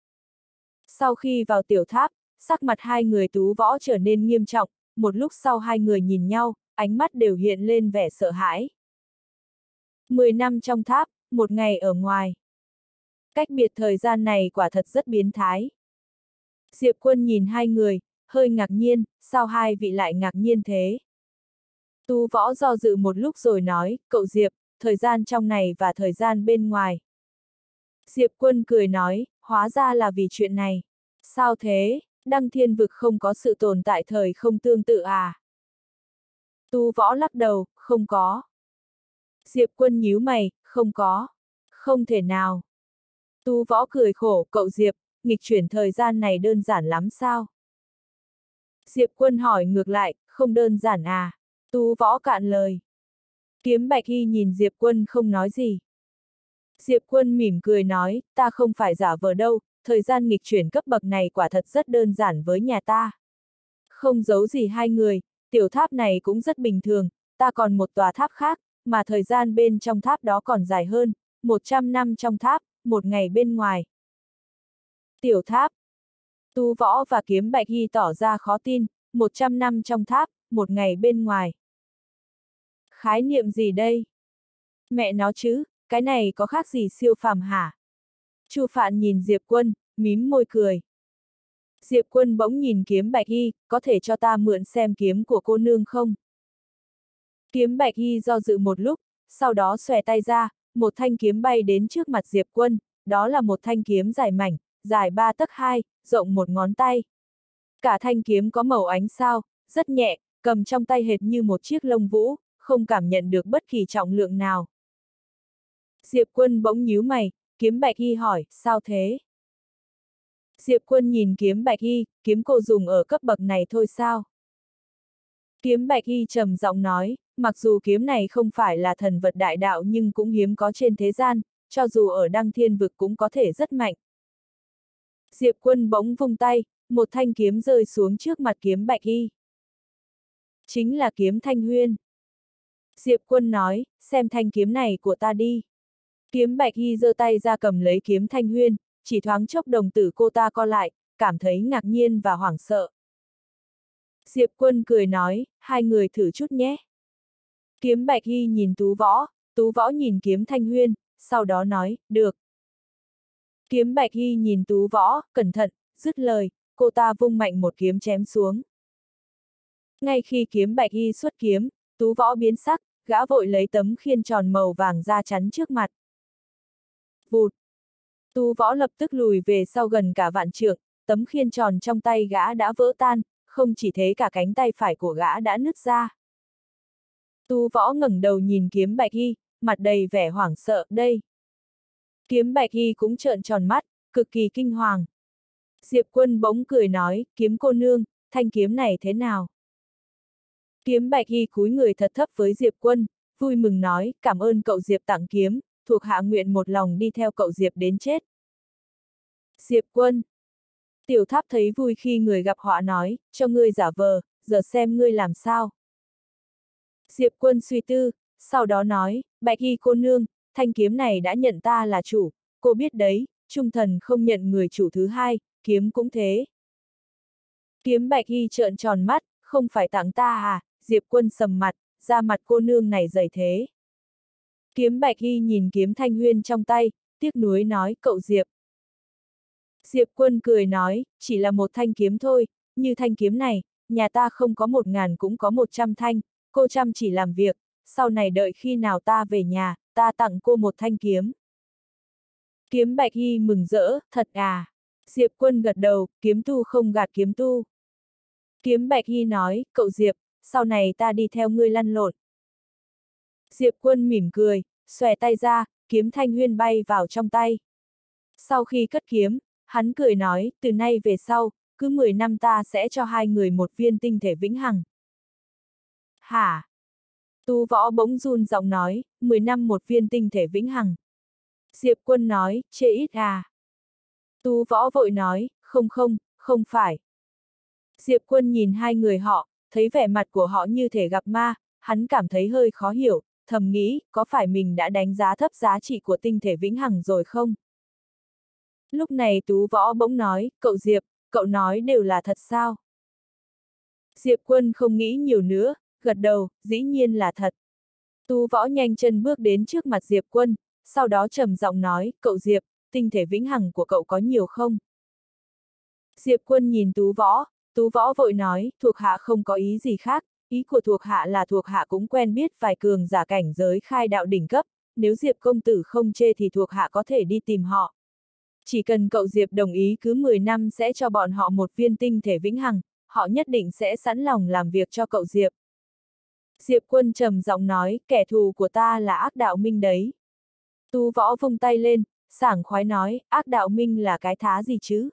Sau khi vào tiểu tháp, sắc mặt hai người Tú Võ trở nên nghiêm trọng, một lúc sau hai người nhìn nhau, ánh mắt đều hiện lên vẻ sợ hãi. 10 năm trong tháp, 1 ngày ở ngoài. Cách biệt thời gian này quả thật rất biến thái. Diệp Quân nhìn hai người, hơi ngạc nhiên, sao hai vị lại ngạc nhiên thế? Tú Võ do dự một lúc rồi nói, cậu Diệp, thời gian trong này và thời gian bên ngoài. Diệp Quân cười nói, hóa ra là vì chuyện này. Sao thế, Đăng Thiên Vực không có sự tồn tại thời không tương tự à? Tú Võ lắc đầu, không có. Diệp Quân nhíu mày, không có. Không thể nào. Tú Võ cười khổ, cậu Diệp, nghịch chuyển thời gian này đơn giản lắm sao? Diệp Quân hỏi ngược lại, không đơn giản à? Tú Võ cạn lời. Kiếm Bạch Hy nhìn Diệp Quân không nói gì. Diệp Quân mỉm cười nói, ta không phải giả vờ đâu, thời gian nghịch chuyển cấp bậc này quả thật rất đơn giản với nhà ta. Không giấu gì hai người, tiểu tháp này cũng rất bình thường, ta còn một tòa tháp khác, mà thời gian bên trong tháp đó còn dài hơn, 100 năm trong tháp, 1 ngày bên ngoài. Tiểu tháp. Tú Võ và Kiếm Bạch Hy tỏ ra khó tin, 100 năm trong tháp, 1 ngày bên ngoài. Khái niệm gì đây? Mẹ nó chứ, cái này có khác gì siêu phàm hả? Chu Phạn nhìn Diệp Quân, mím môi cười. Diệp Quân bỗng nhìn Kiếm Bạch Hy, có thể cho ta mượn xem kiếm của cô nương không? Kiếm Bạch Hy do dự một lúc, sau đó xòe tay ra, một thanh kiếm bay đến trước mặt Diệp Quân, đó là một thanh kiếm dài mảnh, dài 3 tấc 2, rộng 1 ngón tay. Cả thanh kiếm có màu ánh sao, rất nhẹ, cầm trong tay hệt như một chiếc lông vũ, không cảm nhận được bất kỳ trọng lượng nào. Diệp Quân bỗng nhíu mày, Kiếm Bạch Hy hỏi, sao thế? Diệp Quân nhìn Kiếm Bạch Hy, kiếm cô dùng ở cấp bậc này thôi sao? Kiếm Bạch Hy trầm giọng nói, mặc dù kiếm này không phải là thần vật đại đạo nhưng cũng hiếm có trên thế gian, cho dù ở Đăng Thiên Vực cũng có thể rất mạnh. Diệp Quân bỗng vung tay, một thanh kiếm rơi xuống trước mặt Kiếm Bạch Hy. Chính là kiếm Thanh Huyên. Diệp Quân nói, xem thanh kiếm này của ta đi. Kiếm Bạch Hy giơ tay ra cầm lấy kiếm Thanh Huyên, chỉ thoáng chốc đồng tử cô ta co lại, cảm thấy ngạc nhiên và hoảng sợ. Diệp Quân cười nói, hai người thử chút nhé. Kiếm Bạch Hy nhìn Tú Võ nhìn kiếm Thanh Huyên, sau đó nói, được. Kiếm Bạch Hy nhìn Tú Võ, cẩn thận, dứt lời, cô ta vung mạnh một kiếm chém xuống. Ngay khi Kiếm Bạch Hy xuất kiếm, Tú Võ biến sắc, gã vội lấy tấm khiên tròn màu vàng ra chắn trước mặt. Vụt! Tú Võ lập tức lùi về sau gần cả vạn trượng, tấm khiên tròn trong tay gã đã vỡ tan, không chỉ thế cả cánh tay phải của gã đã nứt ra. Tú Võ ngẩng đầu nhìn Kiếm Bạch Hy, mặt đầy vẻ hoảng sợ, đây. Kiếm Bạch Hy cũng trợn tròn mắt, cực kỳ kinh hoàng. Diệp Quân bỗng cười nói, Kiếm cô nương, thanh kiếm này thế nào? Kiếm Bạch Hy cúi người thật thấp với Diệp Quân, vui mừng nói, cảm ơn cậu Diệp tặng kiếm, thuộc hạ nguyện một lòng đi theo cậu Diệp đến chết. Diệp Quân. Tiểu Tháp thấy vui khi người gặp họa nói, cho ngươi giả vờ, giờ xem ngươi làm sao. Diệp Quân suy tư, sau đó nói, Bạch Y cô nương, thanh kiếm này đã nhận ta là chủ, cô biết đấy, trung thần không nhận người chủ thứ hai, kiếm cũng thế. Kiếm Bạch Y trợn tròn mắt, không phải tặng ta à, Diệp Quân sầm mặt, da mặt cô nương này dày thế. Kiếm Bạch Y nhìn kiếm Thanh Huyên trong tay, tiếc nuối nói, cậu Diệp. Diệp Quân cười nói, chỉ là một thanh kiếm thôi, như thanh kiếm này, nhà ta không có 1000 cũng có 100 thanh, cô chăm chỉ làm việc, sau này đợi khi nào ta về nhà, ta tặng cô một thanh kiếm. Kiếm Bạch Y mừng rỡ, thật à? Diệp Quân gật đầu, kiếm tu không gạt kiếm tu. Kiếm Bạch Y nói, cậu Diệp, sau này ta đi theo ngươi lăn lộn. Diệp Quân mỉm cười, xòe tay ra, kiếm Thanh Huyên bay vào trong tay. Sau khi cất kiếm, hắn cười nói, từ nay về sau, cứ 10 năm ta sẽ cho hai người một viên tinh thể vĩnh hằng. Hả? Tú Võ bỗng run giọng nói, 10 năm một viên tinh thể vĩnh hằng. Diệp Quân nói, chê ít à? Tú Võ vội nói, không phải. Diệp Quân nhìn hai người họ, thấy vẻ mặt của họ như thể gặp ma, hắn cảm thấy hơi khó hiểu, thầm nghĩ, có phải mình đã đánh giá thấp giá trị của tinh thể vĩnh hằng rồi không? Lúc này Tú Võ bỗng nói, cậu Diệp, cậu nói đều là thật sao? Diệp Quân không nghĩ nhiều nữa, gật đầu, dĩ nhiên là thật. Tú Võ nhanh chân bước đến trước mặt Diệp Quân, sau đó trầm giọng nói, cậu Diệp, tinh thể vĩnh hằng của cậu có nhiều không? Diệp Quân nhìn Tú Võ vội nói, thuộc hạ không có ý gì khác, ý của thuộc hạ là thuộc hạ cũng quen biết vài cường giả cảnh giới khai đạo đỉnh cấp, nếu Diệp công tử không chê thì thuộc hạ có thể đi tìm họ. Chỉ cần cậu Diệp đồng ý cứ 10 năm sẽ cho bọn họ một viên tinh thể vĩnh hằng, họ nhất định sẽ sẵn lòng làm việc cho cậu Diệp. Diệp Quân trầm giọng nói, kẻ thù của ta là Ác Đạo Minh đấy. Tú Võ vung tay lên, sảng khoái nói, Ác Đạo Minh là cái thá gì chứ?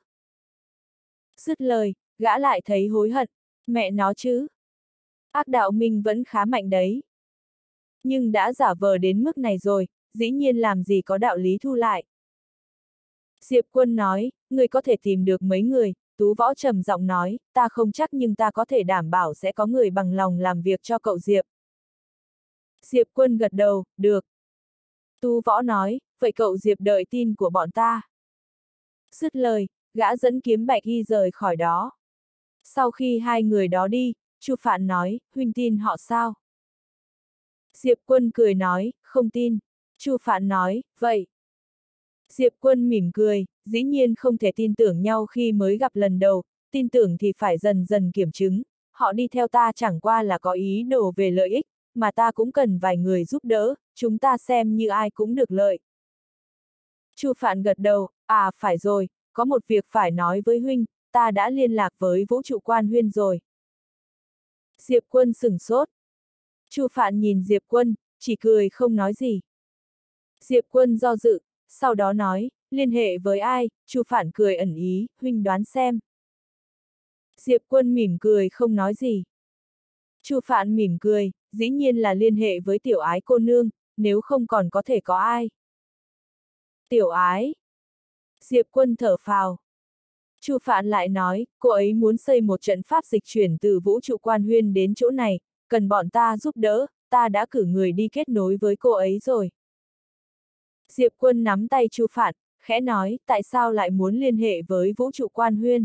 Dứt lời, gã lại thấy hối hận, mẹ nó chứ. Ác Đạo Minh vẫn khá mạnh đấy. Nhưng đã giả vờ đến mức này rồi, dĩ nhiên làm gì có đạo lý thu lại. Diệp Quân nói, người có thể tìm được mấy người, Tú Võ trầm giọng nói, ta không chắc nhưng ta có thể đảm bảo sẽ có người bằng lòng làm việc cho cậu Diệp. Diệp Quân gật đầu, được. Tú Võ nói, vậy cậu Diệp đợi tin của bọn ta. Dứt lời, gã dẫn kiếm Bạch Y rời khỏi đó. Sau khi hai người đó đi, Chu Phạn nói, huynh tin họ sao? Diệp Quân cười nói, không tin. Chu Phạn nói, vậy. Diệp Quân mỉm cười, dĩ nhiên không thể tin tưởng nhau khi mới gặp lần đầu, tin tưởng thì phải dần dần kiểm chứng, họ đi theo ta chẳng qua là có ý đồ về lợi ích, mà ta cũng cần vài người giúp đỡ, chúng ta xem như ai cũng được lợi. Chu Phạn gật đầu, à phải rồi, có một việc phải nói với huynh, ta đã liên lạc với Vũ Trụ Quan Huyên rồi. Diệp Quân sửng sốt. Chu Phạn nhìn Diệp Quân, chỉ cười không nói gì. Diệp Quân do dự, sau đó nói, liên hệ với ai? Chu Phạn cười ẩn ý, huynh đoán xem. Diệp Quân mỉm cười không nói gì. Chu Phạn mỉm cười, dĩ nhiên là liên hệ với Tiểu Ái cô nương, nếu không còn có thể có ai. Tiểu Ái. Diệp Quân thở phào. Chu Phạn lại nói, cô ấy muốn xây một trận pháp dịch chuyển từ Vũ Trụ Quan Huyên đến chỗ này, cần bọn ta giúp đỡ, ta đã cử người đi kết nối với cô ấy rồi. Diệp Quân nắm tay Chu Phạn, khẽ nói, tại sao lại muốn liên hệ với Vũ Trụ Quan Huyên?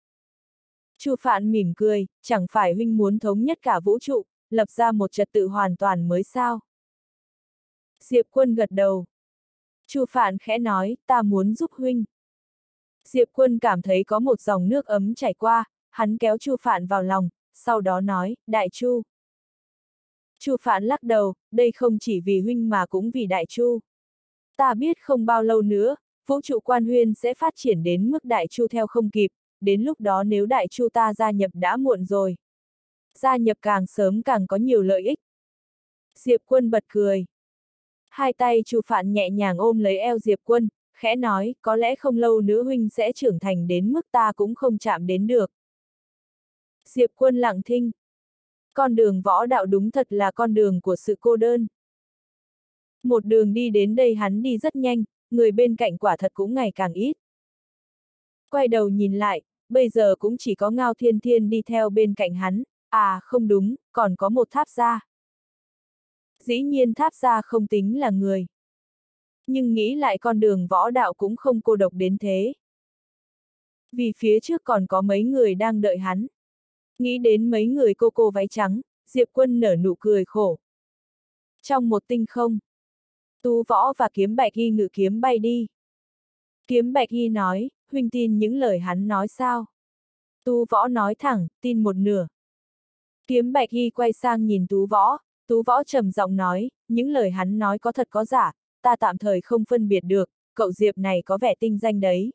Chu Phạn mỉm cười, chẳng phải huynh muốn thống nhất cả vũ trụ, lập ra một trật tự hoàn toàn mới sao? Diệp Quân gật đầu. Chu Phạn khẽ nói, ta muốn giúp huynh. Diệp Quân cảm thấy có một dòng nước ấm chảy qua, hắn kéo Chu Phạn vào lòng, sau đó nói, Đại Chu. Chu Phạn lắc đầu, đây không chỉ vì huynh mà cũng vì Đại Chu. Ta biết không bao lâu nữa, Vũ Trụ Quan Huyên sẽ phát triển đến mức Đại Chu theo không kịp, đến lúc đó nếu Đại Chu ta gia nhập đã muộn rồi. Gia nhập càng sớm càng có nhiều lợi ích. Diệp Quân bật cười. Hai tay Chu Phạn nhẹ nhàng ôm lấy eo Diệp Quân, khẽ nói, có lẽ không lâu nữa huynh sẽ trưởng thành đến mức ta cũng không chạm đến được. Diệp Quân lặng thinh. Con đường võ đạo đúng thật là con đường của sự cô đơn. Một đường đi đến đây hắn đi rất nhanh, người bên cạnh quả thật cũng ngày càng ít. Quay đầu nhìn lại, bây giờ cũng chỉ có Ngao Thiên Thiên đi theo bên cạnh hắn, à không đúng, còn có một tháp gia. Dĩ nhiên tháp gia không tính là người. Nhưng nghĩ lại con đường võ đạo cũng không cô độc đến thế. Vì phía trước còn có mấy người đang đợi hắn. Nghĩ đến mấy người cô váy trắng, Diệp Quân nở nụ cười khổ. Trong một tinh không, Tú Võ và Kiếm Bạch Hy ngự kiếm bay đi. Kiếm Bạch Hy nói, huynh tin những lời hắn nói sao? Tú Võ nói thẳng, tin một nửa. Kiếm Bạch Hy quay sang nhìn Tú Võ trầm giọng nói, những lời hắn nói có thật có giả, ta tạm thời không phân biệt được, cậu Diệp này có vẻ tinh danh đấy.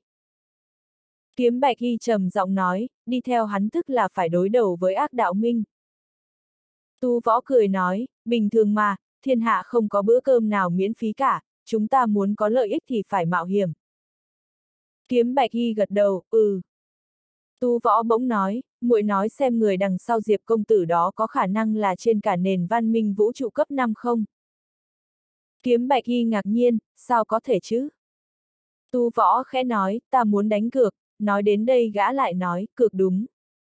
Kiếm Bạch Hy trầm giọng nói, đi theo hắn tức là phải đối đầu với ác đạo minh. Tú Võ cười nói, bình thường mà, thiên hạ không có bữa cơm nào miễn phí cả, chúng ta muốn có lợi ích thì phải mạo hiểm. Kiếm Bạch Hy gật đầu, ừ. Tú Võ bỗng nói, muội nói xem người đằng sau Diệp công tử đó có khả năng là trên cả nền văn minh vũ trụ cấp 5 không? Kiếm Bạch Hy ngạc nhiên, sao có thể chứ? Tú Võ khẽ nói, ta muốn đánh cược, nói đến đây gã lại nói, cược đúng.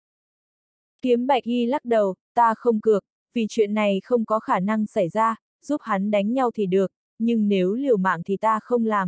Kiếm Bạch Hy lắc đầu, ta không cược, vì chuyện này không có khả năng xảy ra, giúp hắn đánh nhau thì được, nhưng nếu liều mạng thì ta không làm.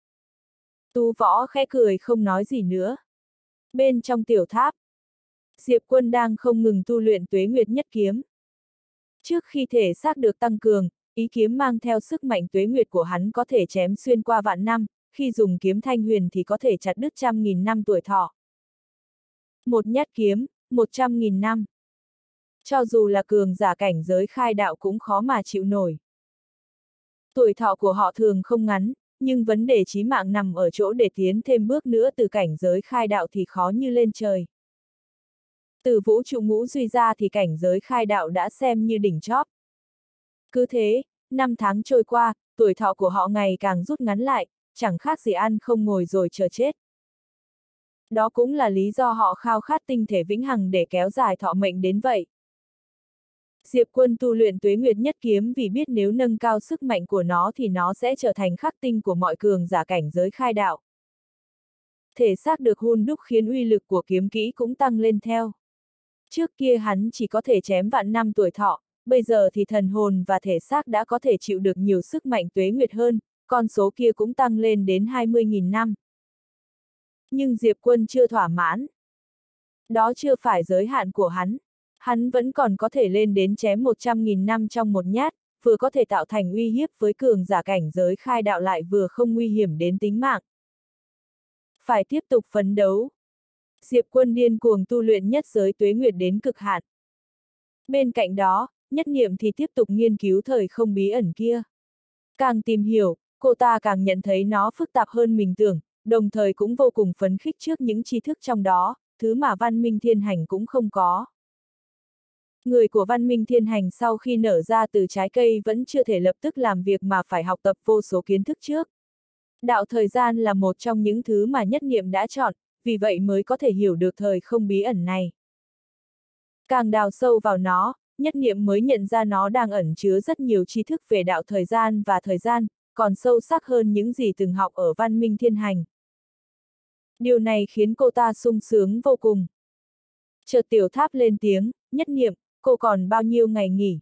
Tú Võ khẽ cười không nói gì nữa. Bên trong tiểu tháp, Diệp Quân đang không ngừng tu luyện Tuế Nguyệt Nhất Kiếm. Trước khi thể xác được tăng cường, ý kiếm mang theo sức mạnh Tuế Nguyệt của hắn có thể chém xuyên qua vạn năm, khi dùng kiếm thanh huyền thì có thể chặt đứt 100.000 năm tuổi thọ. Một nhát kiếm, 100.000 năm. Cho dù là cường giả cảnh giới khai đạo cũng khó mà chịu nổi. Tuổi thọ của họ thường không ngắn, nhưng vấn đề chí mạng nằm ở chỗ để tiến thêm bước nữa từ cảnh giới khai đạo thì khó như lên trời. Từ vũ trụ ngũ duy ra thì cảnh giới khai đạo đã xem như đỉnh chóp. Cứ thế, năm tháng trôi qua, tuổi thọ của họ ngày càng rút ngắn lại, chẳng khác gì ăn không ngồi rồi chờ chết. Đó cũng là lý do họ khao khát tinh thể vĩnh hằng để kéo dài thọ mệnh đến vậy. Diệp Quân tu luyện Tuế Nguyệt Nhất Kiếm vì biết nếu nâng cao sức mạnh của nó thì nó sẽ trở thành khắc tinh của mọi cường giả cảnh giới khai đạo. Thể xác được hun đúc khiến uy lực của kiếm kỹ cũng tăng lên theo. Trước kia hắn chỉ có thể chém vạn năm tuổi thọ, bây giờ thì thần hồn và thể xác đã có thể chịu được nhiều sức mạnh Tuế Nguyệt hơn, con số kia cũng tăng lên đến 20.000 năm. Nhưng Diệp Quân chưa thỏa mãn. Đó chưa phải giới hạn của hắn. Hắn vẫn còn có thể lên đến chém 100.000 năm trong một nhát, vừa có thể tạo thành uy hiếp với cường giả cảnh giới khai đạo lại vừa không nguy hiểm đến tính mạng. Phải tiếp tục phấn đấu. Diệp Quân điên cuồng tu luyện nhất giới Tuế Nguyệt đến cực hạn. Bên cạnh đó, Nhất Niệm thì tiếp tục nghiên cứu thời không bí ẩn kia. Càng tìm hiểu, cô ta càng nhận thấy nó phức tạp hơn mình tưởng, đồng thời cũng vô cùng phấn khích trước những tri thức trong đó, thứ mà văn minh thiên hành cũng không có. Người của văn minh thiên hành sau khi nở ra từ trái cây vẫn chưa thể lập tức làm việc mà phải học tập vô số kiến thức trước. Đạo thời gian là một trong những thứ mà Nhất Niệm đã chọn, vì vậy mới có thể hiểu được thời không bí ẩn này. Càng đào sâu vào nó, Nhất Niệm mới nhận ra nó đang ẩn chứa rất nhiều tri thức về đạo thời gian và thời gian, còn sâu sắc hơn những gì từng học ở văn minh thiên hành. Điều này khiến cô ta sung sướng vô cùng. Chợt tiểu tháp lên tiếng, Nhất Niệm, cô còn bao nhiêu ngày nghỉ?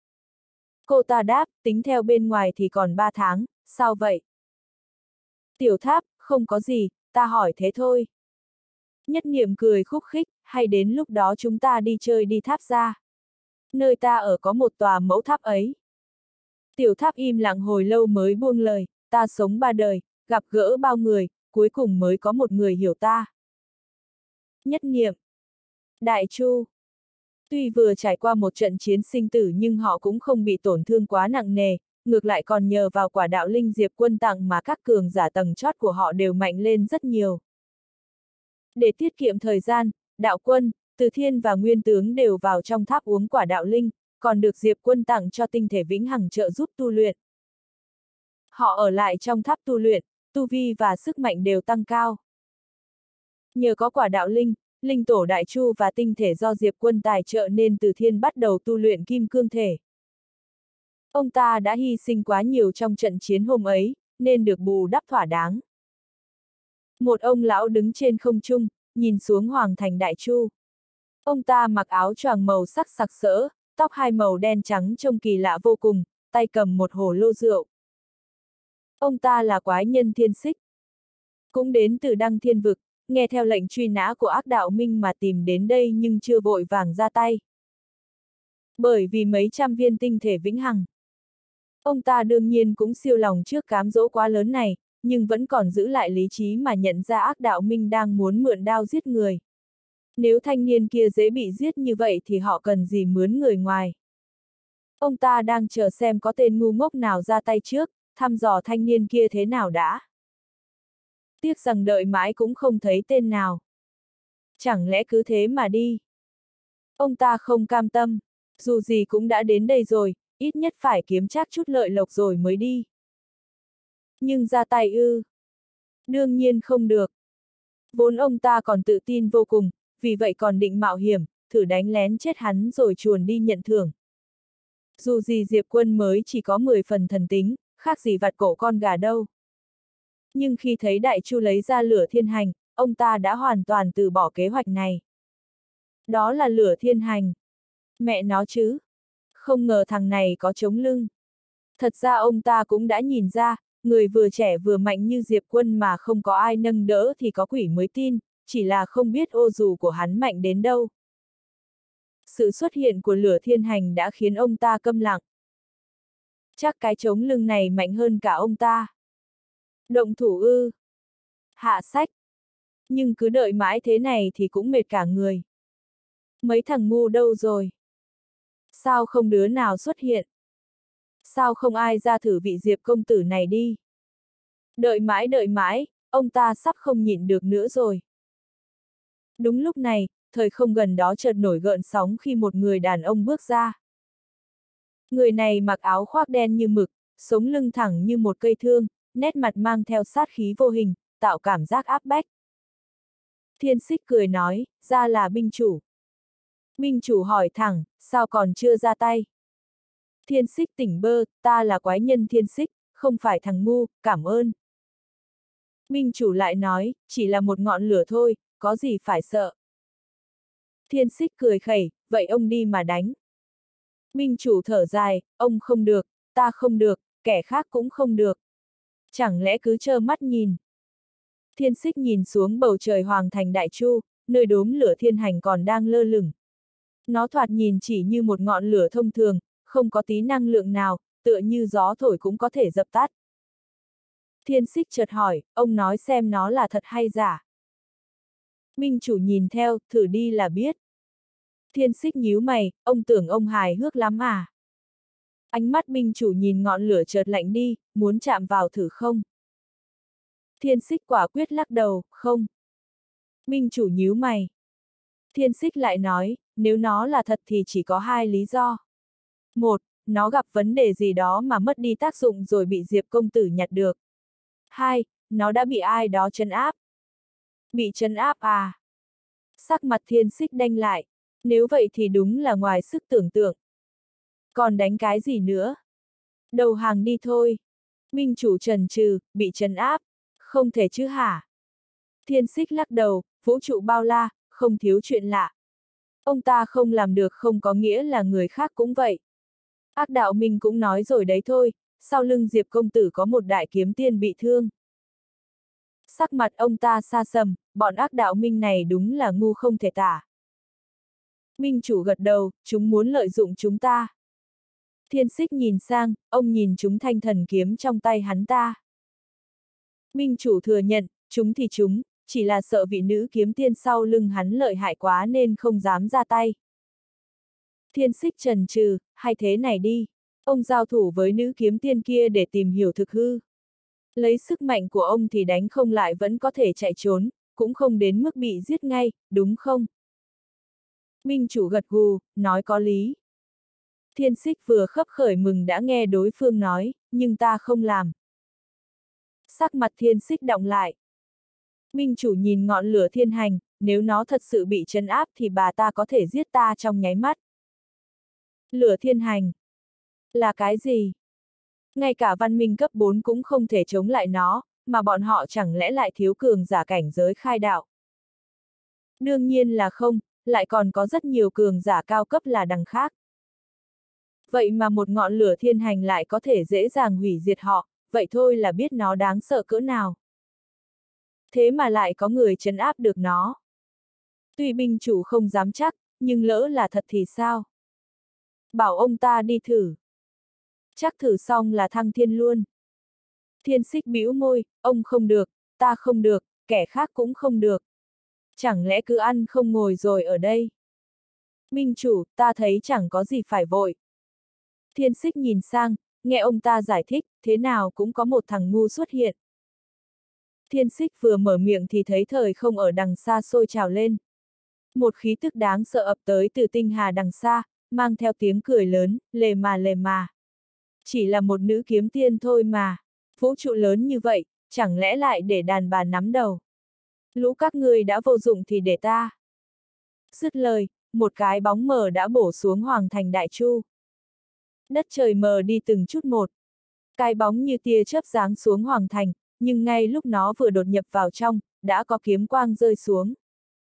Cô ta đáp, tính theo bên ngoài thì còn 3 tháng, sao vậy? Tiểu tháp, không có gì, ta hỏi thế thôi. Nhất Niệm cười khúc khích, hay đến lúc đó chúng ta đi chơi đi tháp ra. Nơi ta ở có một tòa mẫu tháp ấy. Tiểu tháp im lặng hồi lâu mới buông lời, ta sống 3 đời, gặp gỡ bao người, cuối cùng mới có một người hiểu ta. Nhất Niệm. Đại Chu. Tuy vừa trải qua một trận chiến sinh tử nhưng họ cũng không bị tổn thương quá nặng nề, ngược lại còn nhờ vào quả đạo linh Diệp Quân tặng mà các cường giả tầng chót của họ đều mạnh lên rất nhiều. Để tiết kiệm thời gian, đạo quân, Từ Thiên và Nguyên Tướng đều vào trong tháp uống quả đạo linh, còn được Diệp Quân tặng cho tinh thể vĩnh hằng trợ giúp tu luyện. Họ ở lại trong tháp tu luyện, tu vi và sức mạnh đều tăng cao. Nhờ có quả đạo linh, linh tổ đại chu và tinh thể do Diệp Quân tài trợ nên Từ Thiên bắt đầu tu luyện kim cương thể. Ông ta đã hy sinh quá nhiều trong trận chiến hôm ấy, nên được bù đắp thỏa đáng. Một ông lão đứng trên không trung, nhìn xuống Hoàng thành Đại Chu. Ông ta mặc áo choàng màu sắc sặc sỡ, tóc hai màu đen trắng trông kỳ lạ vô cùng, tay cầm một hồ lô rượu. Ông ta là quái nhân Thiên Xích. Cũng đến từ Đăng Thiên Vực, nghe theo lệnh truy nã của ác đạo minh mà tìm đến đây nhưng chưa vội vàng ra tay. Bởi vì mấy trăm viên tinh thể vĩnh hằng. Ông ta đương nhiên cũng siêu lòng trước cám dỗ quá lớn này, nhưng vẫn còn giữ lại lý trí mà nhận ra ác đạo minh đang muốn mượn đao giết người. Nếu thanh niên kia dễ bị giết như vậy thì họ cần gì mướn người ngoài. Ông ta đang chờ xem có tên ngu ngốc nào ra tay trước, thăm dò thanh niên kia thế nào đã. Tiếc rằng đợi mãi cũng không thấy tên nào. Chẳng lẽ cứ thế mà đi? Ông ta không cam tâm, dù gì cũng đã đến đây rồi, ít nhất phải kiếm chắc chút lợi lộc rồi mới đi. Nhưng ra tay ư? Đương nhiên không được. Vốn ông ta còn tự tin vô cùng, vì vậy còn định mạo hiểm, thử đánh lén chết hắn rồi chuồn đi nhận thưởng. Dù gì Diệp Quân mới chỉ có 10 phần thần tính, khác gì vặt cổ con gà đâu. Nhưng khi thấy Đại Chu lấy ra lửa thiên hành, ông ta đã hoàn toàn từ bỏ kế hoạch này. Đó là lửa thiên hành. Mẹ nó chứ. Không ngờ thằng này có chống lưng. Thật ra ông ta cũng đã nhìn ra, người vừa trẻ vừa mạnh như Diệp Quân mà không có ai nâng đỡ thì có quỷ mới tin, chỉ là không biết ô dù của hắn mạnh đến đâu. Sự xuất hiện của lửa thiên hành đã khiến ông ta câm lặng. Chắc cái chống lưng này mạnh hơn cả ông ta. Động thủ ư? Hạ sách. Nhưng cứ đợi mãi thế này thì cũng mệt cả người. Mấy thằng ngu đâu rồi? Sao không đứa nào xuất hiện? Sao không ai ra thử vị Diệp công tử này đi? Đợi mãi, ông ta sắp không nhịn được nữa rồi. Đúng lúc này, thời không gần đó chợt nổi gợn sóng khi một người đàn ông bước ra. Người này mặc áo khoác đen như mực, sống lưng thẳng như một cây thương, nét mặt mang theo sát khí vô hình, tạo cảm giác áp bách. Thiên Xích cười nói, ra là binh chủ. Binh chủ hỏi thẳng, sao còn chưa ra tay? Thiên Xích tỉnh bơ, ta là quái nhân Thiên Xích, không phải thằng ngu, cảm ơn. Binh chủ lại nói, chỉ là một ngọn lửa thôi, có gì phải sợ. Thiên Xích cười khẩy, vậy ông đi mà đánh. Binh chủ thở dài, ông không được, ta không được, kẻ khác cũng không được. Chẳng lẽ cứ trơ mắt nhìn. Thiên Xích nhìn xuống bầu trời Hoàng thành Đại Chu, nơi đốm lửa thiên hành còn đang lơ lửng. Nó thoạt nhìn chỉ như một ngọn lửa thông thường, không có tí năng lượng nào, tựa như gió thổi cũng có thể dập tắt. Thiên Xích chợt hỏi, ông nói xem nó là thật hay giả. Minh chủ nhìn theo, thử đi là biết. Thiên Xích nhíu mày, ông tưởng ông hài hước lắm à? Ánh mắt Minh chủ nhìn ngọn lửa chợt lạnh đi, muốn chạm vào thử không? Thiên Xích quả quyết lắc đầu, không. Minh chủ nhíu mày. Thiên Xích lại nói, nếu nó là thật thì chỉ có hai lý do. Một, nó gặp vấn đề gì đó mà mất đi tác dụng rồi bị Diệp công tử nhặt được. Hai, nó đã bị ai đó trấn áp. Bị trấn áp à? Sắc mặt Thiên Xích đanh lại. Nếu vậy thì đúng là ngoài sức tưởng tượng. Còn đánh cái gì nữa? Đầu hàng đi thôi. Minh chủ trần trừ, bị trấn áp. Không thể chứ hả? Thiên Xích lắc đầu, vũ trụ bao la, không thiếu chuyện lạ. Ông ta không làm được không có nghĩa là người khác cũng vậy. Ác đạo minh cũng nói rồi đấy thôi, sau lưng Diệp công tử có một đại kiếm tiên bị thương. Sắc mặt ông ta xa sầm, bọn ác đạo minh này đúng là ngu không thể tả. Minh chủ gật đầu, chúng muốn lợi dụng chúng ta. Thiên Xích nhìn sang, ông nhìn chúng thanh thần kiếm trong tay hắn ta. Minh chủ thừa nhận, chúng thì chúng, chỉ là sợ vị nữ kiếm tiên sau lưng hắn lợi hại quá nên không dám ra tay. Thiên Xích trần trừ, hay thế này đi, ông giao thủ với nữ kiếm tiên kia để tìm hiểu thực hư. Lấy sức mạnh của ông thì đánh không lại vẫn có thể chạy trốn, cũng không đến mức bị giết ngay, đúng không? Minh chủ gật gù, nói có lý. Thiên Xích vừa khấp khởi mừng đã nghe đối phương nói, nhưng ta không làm. Sắc mặt Thiên Xích đọng lại. Minh chủ nhìn ngọn lửa thiên hành, nếu nó thật sự bị trấn áp thì bà ta có thể giết ta trong nháy mắt. Lửa thiên hành. Là cái gì? Ngay cả văn minh cấp 4 cũng không thể chống lại nó, mà bọn họ chẳng lẽ lại thiếu cường giả cảnh giới khai đạo? Đương nhiên là không, lại còn có rất nhiều cường giả cao cấp là đằng khác. Vậy mà một ngọn lửa thiên hành lại có thể dễ dàng hủy diệt họ, vậy thôi là biết nó đáng sợ cỡ nào. Thế mà lại có người trấn áp được nó. Tuy binh chủ không dám chắc, nhưng lỡ là thật thì sao? Bảo ông ta đi thử. Chắc thử xong là thăng thiên luôn. Thiên Xích bĩu môi, ông không được, ta không được, kẻ khác cũng không được. Chẳng lẽ cứ ăn không ngồi rồi ở đây? Minh chủ, ta thấy chẳng có gì phải vội. Thiên Xích nhìn sang, nghe ông ta giải thích, thế nào cũng có một thằng ngu xuất hiện. Thiên Xích vừa mở miệng thì thấy thời không ở đằng xa sôi trào lên. Một khí tức đáng sợ ập tới từ tinh hà đằng xa, mang theo tiếng cười lớn, lề mà. Chỉ là một nữ kiếm tiên thôi mà, vũ trụ lớn như vậy, chẳng lẽ lại để đàn bà nắm đầu. Lũ các ngươi đã vô dụng thì để ta. Dứt lời, một cái bóng mờ đã bổ xuống Hoàng Thành Đại Chu. Đất trời mờ đi từng chút một. Cái bóng như tia chớp giáng xuống Hoàng Thành, nhưng ngay lúc nó vừa đột nhập vào trong, đã có kiếm quang rơi xuống.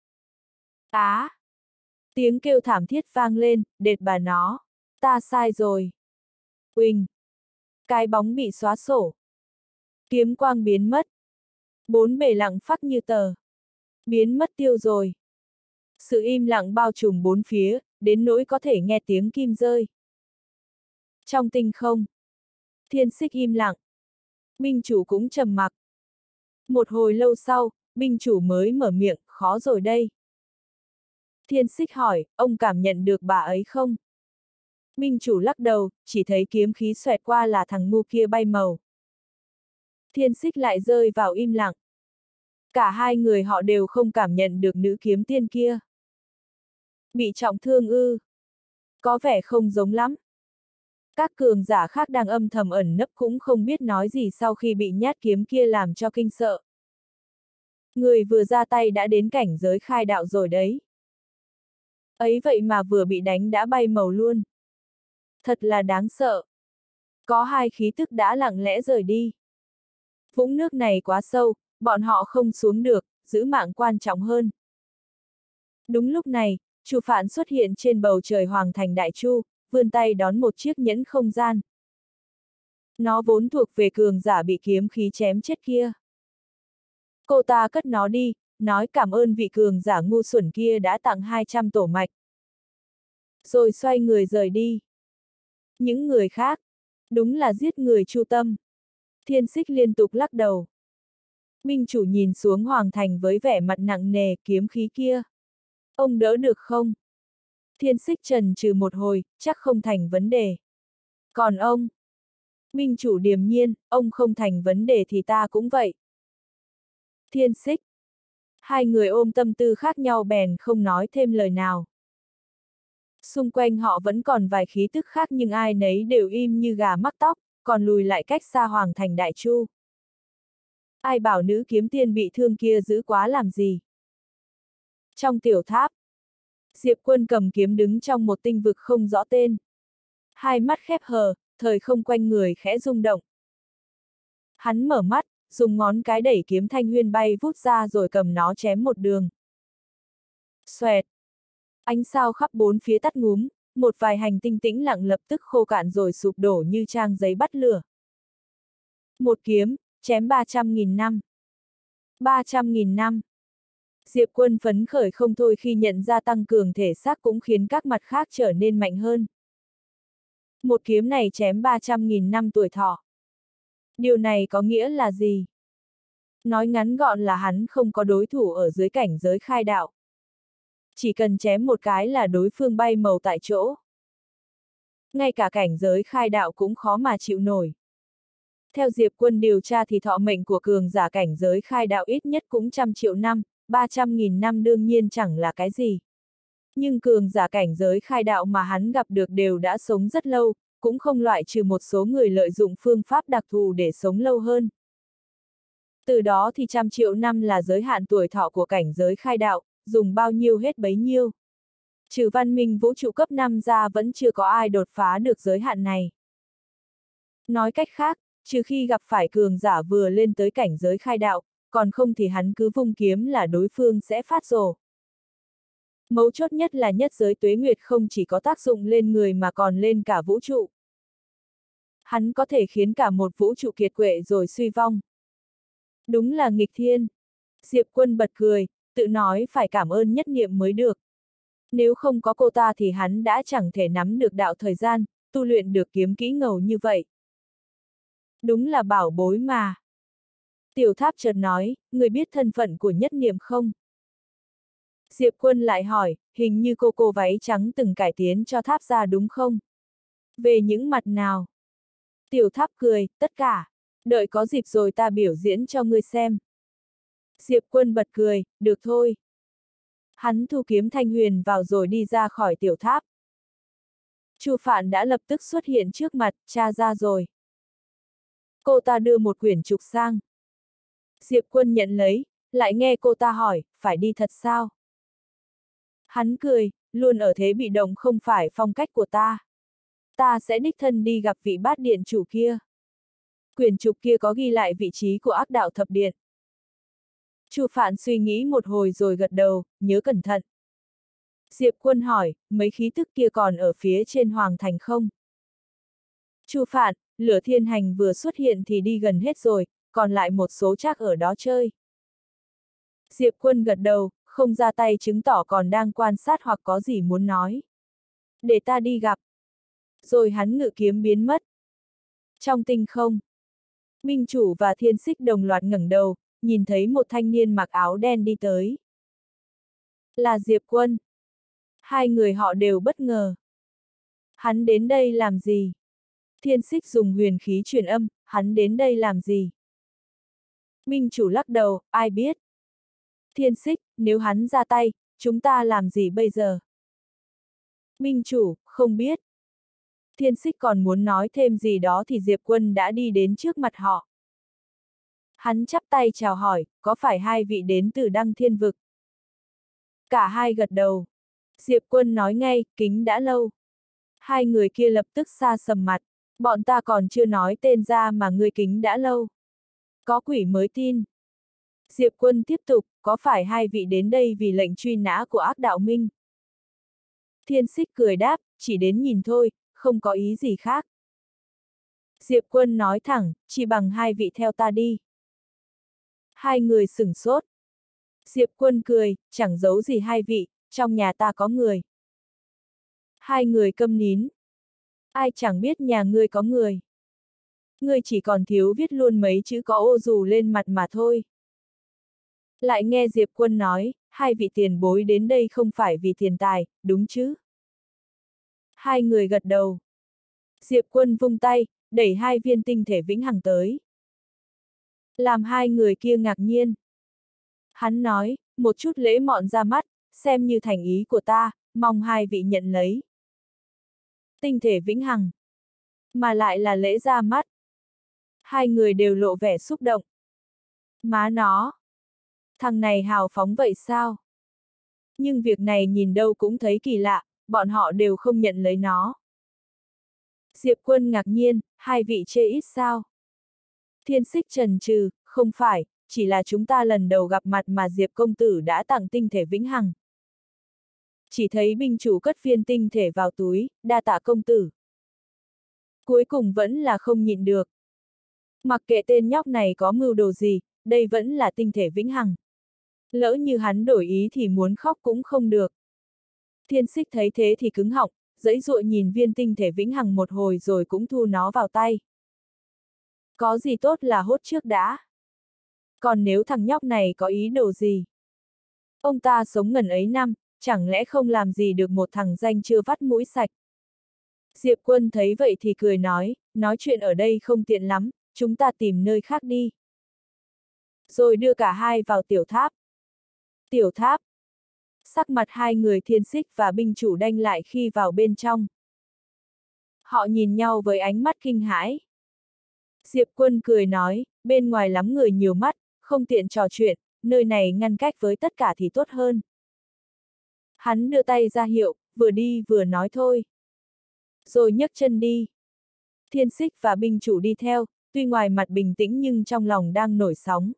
Á! Tiếng kêu thảm thiết vang lên, đệt bà nó. Ta sai rồi. Uỳnh! Cái bóng bị xóa sổ. Kiếm quang biến mất. Bốn bề lặng phắc như tờ. Biến mất tiêu rồi. Sự im lặng bao trùm bốn phía, đến nỗi có thể nghe tiếng kim rơi. Trong tinh không. Thiên Xích im lặng. Minh chủ cũng trầm mặc. Một hồi lâu sau, minh chủ mới mở miệng, khó rồi đây. Thiên Xích hỏi, ông cảm nhận được bà ấy không? Minh chủ lắc đầu, chỉ thấy kiếm khí xoẹt qua là thằng ngu kia bay màu. Thiên Xích lại rơi vào im lặng. Cả hai người họ đều không cảm nhận được nữ kiếm tiên kia. Bị trọng thương ư? Có vẻ không giống lắm. Các cường giả khác đang âm thầm ẩn nấp cũng không biết nói gì sau khi bị nhát kiếm kia làm cho kinh sợ. Người vừa ra tay đã đến cảnh giới khai đạo rồi đấy. Ấy vậy mà vừa bị đánh đã bay màu luôn. Thật là đáng sợ. Có hai khí tức đã lặng lẽ rời đi. Vũng nước này quá sâu, bọn họ không xuống được, giữ mạng quan trọng hơn. Đúng lúc này, Chu Phạn xuất hiện trên bầu trời Hoàng Thành Đại Chu, vươn tay đón một chiếc nhẫn không gian. Nó vốn thuộc về cường giả bị kiếm khí chém chết kia. Cô ta cất nó đi, nói cảm ơn vị cường giả ngu xuẩn kia đã tặng 200 tổ mạch. Rồi xoay người rời đi. Những người khác, đúng là giết người chu tâm. Thiên Xích liên tục lắc đầu. Minh chủ nhìn xuống Hoàng Thành với vẻ mặt nặng nề, kiếm khí kia. Ông đỡ được không? Thiên Xích chần chừ một hồi, chắc không thành vấn đề. Còn ông? Minh chủ điềm nhiên, ông không thành vấn đề thì ta cũng vậy. Thiên Xích. Hai người ôm tâm tư khác nhau bèn không nói thêm lời nào. Xung quanh họ vẫn còn vài khí tức khác nhưng ai nấy đều im như gà mắc tóc, còn lùi lại cách xa Hoàng Thành Đại Chu. Ai bảo nữ kiếm tiên bị thương kia giữ quá làm gì? Trong tiểu tháp, Diệp Quân cầm kiếm đứng trong một tinh vực không rõ tên. Hai mắt khép hờ, thời không quanh người khẽ rung động. Hắn mở mắt, dùng ngón cái đẩy kiếm thanh huyên bay vút ra rồi cầm nó chém một đường. Xoẹt! Ánh sao khắp bốn phía tắt ngúm, một vài hành tinh tĩnh lặng lập tức khô cạn rồi sụp đổ như trang giấy bắt lửa. Một kiếm, chém 300.000 năm. 300.000 năm. Diệp Quân phấn khởi không thôi khi nhận ra tăng cường thể xác cũng khiến các mặt khác trở nên mạnh hơn. Một kiếm này chém 300.000 năm tuổi thọ. Điều này có nghĩa là gì? Nói ngắn gọn là hắn không có đối thủ ở dưới cảnh giới khai đạo. Chỉ cần chém một cái là đối phương bay màu tại chỗ. Ngay cả cảnh giới khai đạo cũng khó mà chịu nổi. Theo Diệp Quân điều tra thì thọ mệnh của cường giả cảnh giới khai đạo ít nhất cũng 100 triệu năm, 300.000 năm đương nhiên chẳng là cái gì. Nhưng cường giả cảnh giới khai đạo mà hắn gặp được đều đã sống rất lâu, cũng không loại trừ một số người lợi dụng phương pháp đặc thù để sống lâu hơn. Từ đó thì 100 triệu năm là giới hạn tuổi thọ của cảnh giới khai đạo, dùng bao nhiêu hết bấy nhiêu. Trừ văn minh vũ trụ cấp 5 ra vẫn chưa có ai đột phá được giới hạn này. Nói cách khác, trừ khi gặp phải cường giả vừa lên tới cảnh giới khai đạo, còn không thì hắn cứ vung kiếm là đối phương sẽ phát rồ. Mấu chốt nhất là nhất giới tuế nguyệt không chỉ có tác dụng lên người mà còn lên cả vũ trụ. Hắn có thể khiến cả một vũ trụ kiệt quệ rồi suy vong. Đúng là nghịch thiên. Diệp Quân bật cười, tự nói phải cảm ơn Nhất Niệm mới được. Nếu không có cô ta thì hắn đã chẳng thể nắm được đạo thời gian, tu luyện được kiếm kỹ ngầu như vậy. Đúng là bảo bối mà. Tiểu Tháp chợt nói, người biết thân phận của Nhất Niệm không? Diệp Quân lại hỏi, hình như cô váy trắng từng cải tiến cho Tháp ra đúng không? Về những mặt nào? Tiểu Tháp cười, tất cả. Đợi có dịp rồi ta biểu diễn cho ngươi xem. Diệp Quân bật cười, được thôi. Hắn thu kiếm thanh huyền vào rồi đi ra khỏi tiểu tháp. Chu Phạn đã lập tức xuất hiện trước mặt, tra ra rồi. Cô ta đưa một quyển trục sang. Diệp Quân nhận lấy, lại nghe cô ta hỏi, phải đi thật sao? Hắn cười, luôn ở thế bị động không phải phong cách của ta. Ta sẽ đích thân đi gặp vị bát điện chủ kia. Quyển trục kia có ghi lại vị trí của ác đạo thập điện. Chu Phạn suy nghĩ một hồi rồi gật đầu, nhớ cẩn thận. Diệp Quân hỏi, mấy khí tức kia còn ở phía trên Hoàng Thành không? Chu Phạn, Lửa Thiên Hành vừa xuất hiện thì đi gần hết rồi, còn lại một số chắc ở đó chơi. Diệp Quân gật đầu, không ra tay chứng tỏ còn đang quan sát hoặc có gì muốn nói. Để ta đi gặp. Rồi hắn ngự kiếm biến mất. Trong tinh không, Minh Chủ và Thiên Xích đồng loạt ngẩng đầu, nhìn thấy một thanh niên mặc áo đen đi tới. Là Diệp Quân. Hai người họ đều bất ngờ. Hắn đến đây làm gì? Thiên Xích dùng huyền khí truyền âm, hắn đến đây làm gì? Minh Chủ lắc đầu, ai biết? Thiên Xích, nếu hắn ra tay, chúng ta làm gì bây giờ? Minh Chủ, không biết. Thiên Xích còn muốn nói thêm gì đó thì Diệp Quân đã đi đến trước mặt họ. Hắn chắp tay chào hỏi, có phải hai vị đến từ Đăng Thiên Vực? Cả hai gật đầu. Diệp Quân nói ngay, kính đã lâu. Hai người kia lập tức xa sầm mặt, bọn ta còn chưa nói tên ra mà ngươi kính đã lâu. Có quỷ mới tin. Diệp Quân tiếp tục, có phải hai vị đến đây vì lệnh truy nã của ác đạo minh? Thiên Xích cười đáp, chỉ đến nhìn thôi, không có ý gì khác. Diệp Quân nói thẳng, chỉ bằng hai vị theo ta đi. Hai người sửng sốt. Diệp Quân cười, chẳng giấu gì hai vị, trong nhà ta có người. Hai người câm nín. Ai chẳng biết nhà ngươi có người. Ngươi chỉ còn thiếu viết luôn mấy chữ có ô dù lên mặt mà thôi. Lại nghe Diệp Quân nói, hai vị tiền bối đến đây không phải vì tiền tài, đúng chứ? Hai người gật đầu. Diệp Quân vung tay, đẩy hai viên tinh thể vĩnh hằng tới. Làm hai người kia ngạc nhiên. Hắn nói, một chút lễ mọn ra mắt, xem như thành ý của ta, mong hai vị nhận lấy. Tinh thể vĩnh hằng. Mà lại là lễ ra mắt. Hai người đều lộ vẻ xúc động. Má nó. Thằng này hào phóng vậy sao? Nhưng việc này nhìn đâu cũng thấy kỳ lạ, bọn họ đều không nhận lấy nó. Diệp Quân ngạc nhiên, hai vị chê ít sao? Thiên Xích chần chừ, không phải, chỉ là chúng ta lần đầu gặp mặt mà Diệp công tử đã tặng tinh thể vĩnh hằng. Chỉ thấy binh chủ cất viên tinh thể vào túi, đa tạ công tử. Cuối cùng vẫn là không nhịn được. Mặc kệ tên nhóc này có mưu đồ gì, đây vẫn là tinh thể vĩnh hằng. Lỡ như hắn đổi ý thì muốn khóc cũng không được. Thiên Xích thấy thế thì cứng họng, giãy giụa nhìn viên tinh thể vĩnh hằng một hồi rồi cũng thu nó vào tay. Có gì tốt là hốt trước đã. Còn nếu thằng nhóc này có ý đồ gì? Ông ta sống ngần ấy năm, chẳng lẽ không làm gì được một thằng danh chưa vắt mũi sạch? Diệp Quân thấy vậy thì cười nói chuyện ở đây không tiện lắm, chúng ta tìm nơi khác đi. Rồi đưa cả hai vào tiểu tháp. Tiểu tháp. Sắc mặt hai người Thiên Xích và binh chủ đanh lại khi vào bên trong. Họ nhìn nhau với ánh mắt kinh hãi. Diệp Quân cười nói, bên ngoài lắm người nhiều mắt, không tiện trò chuyện, nơi này ngăn cách với tất cả thì tốt hơn. Hắn đưa tay ra hiệu, vừa đi vừa nói thôi. Rồi nhấc chân đi. Thiên Xích và binh chủ đi theo, tuy ngoài mặt bình tĩnh nhưng trong lòng đang nổi sóng.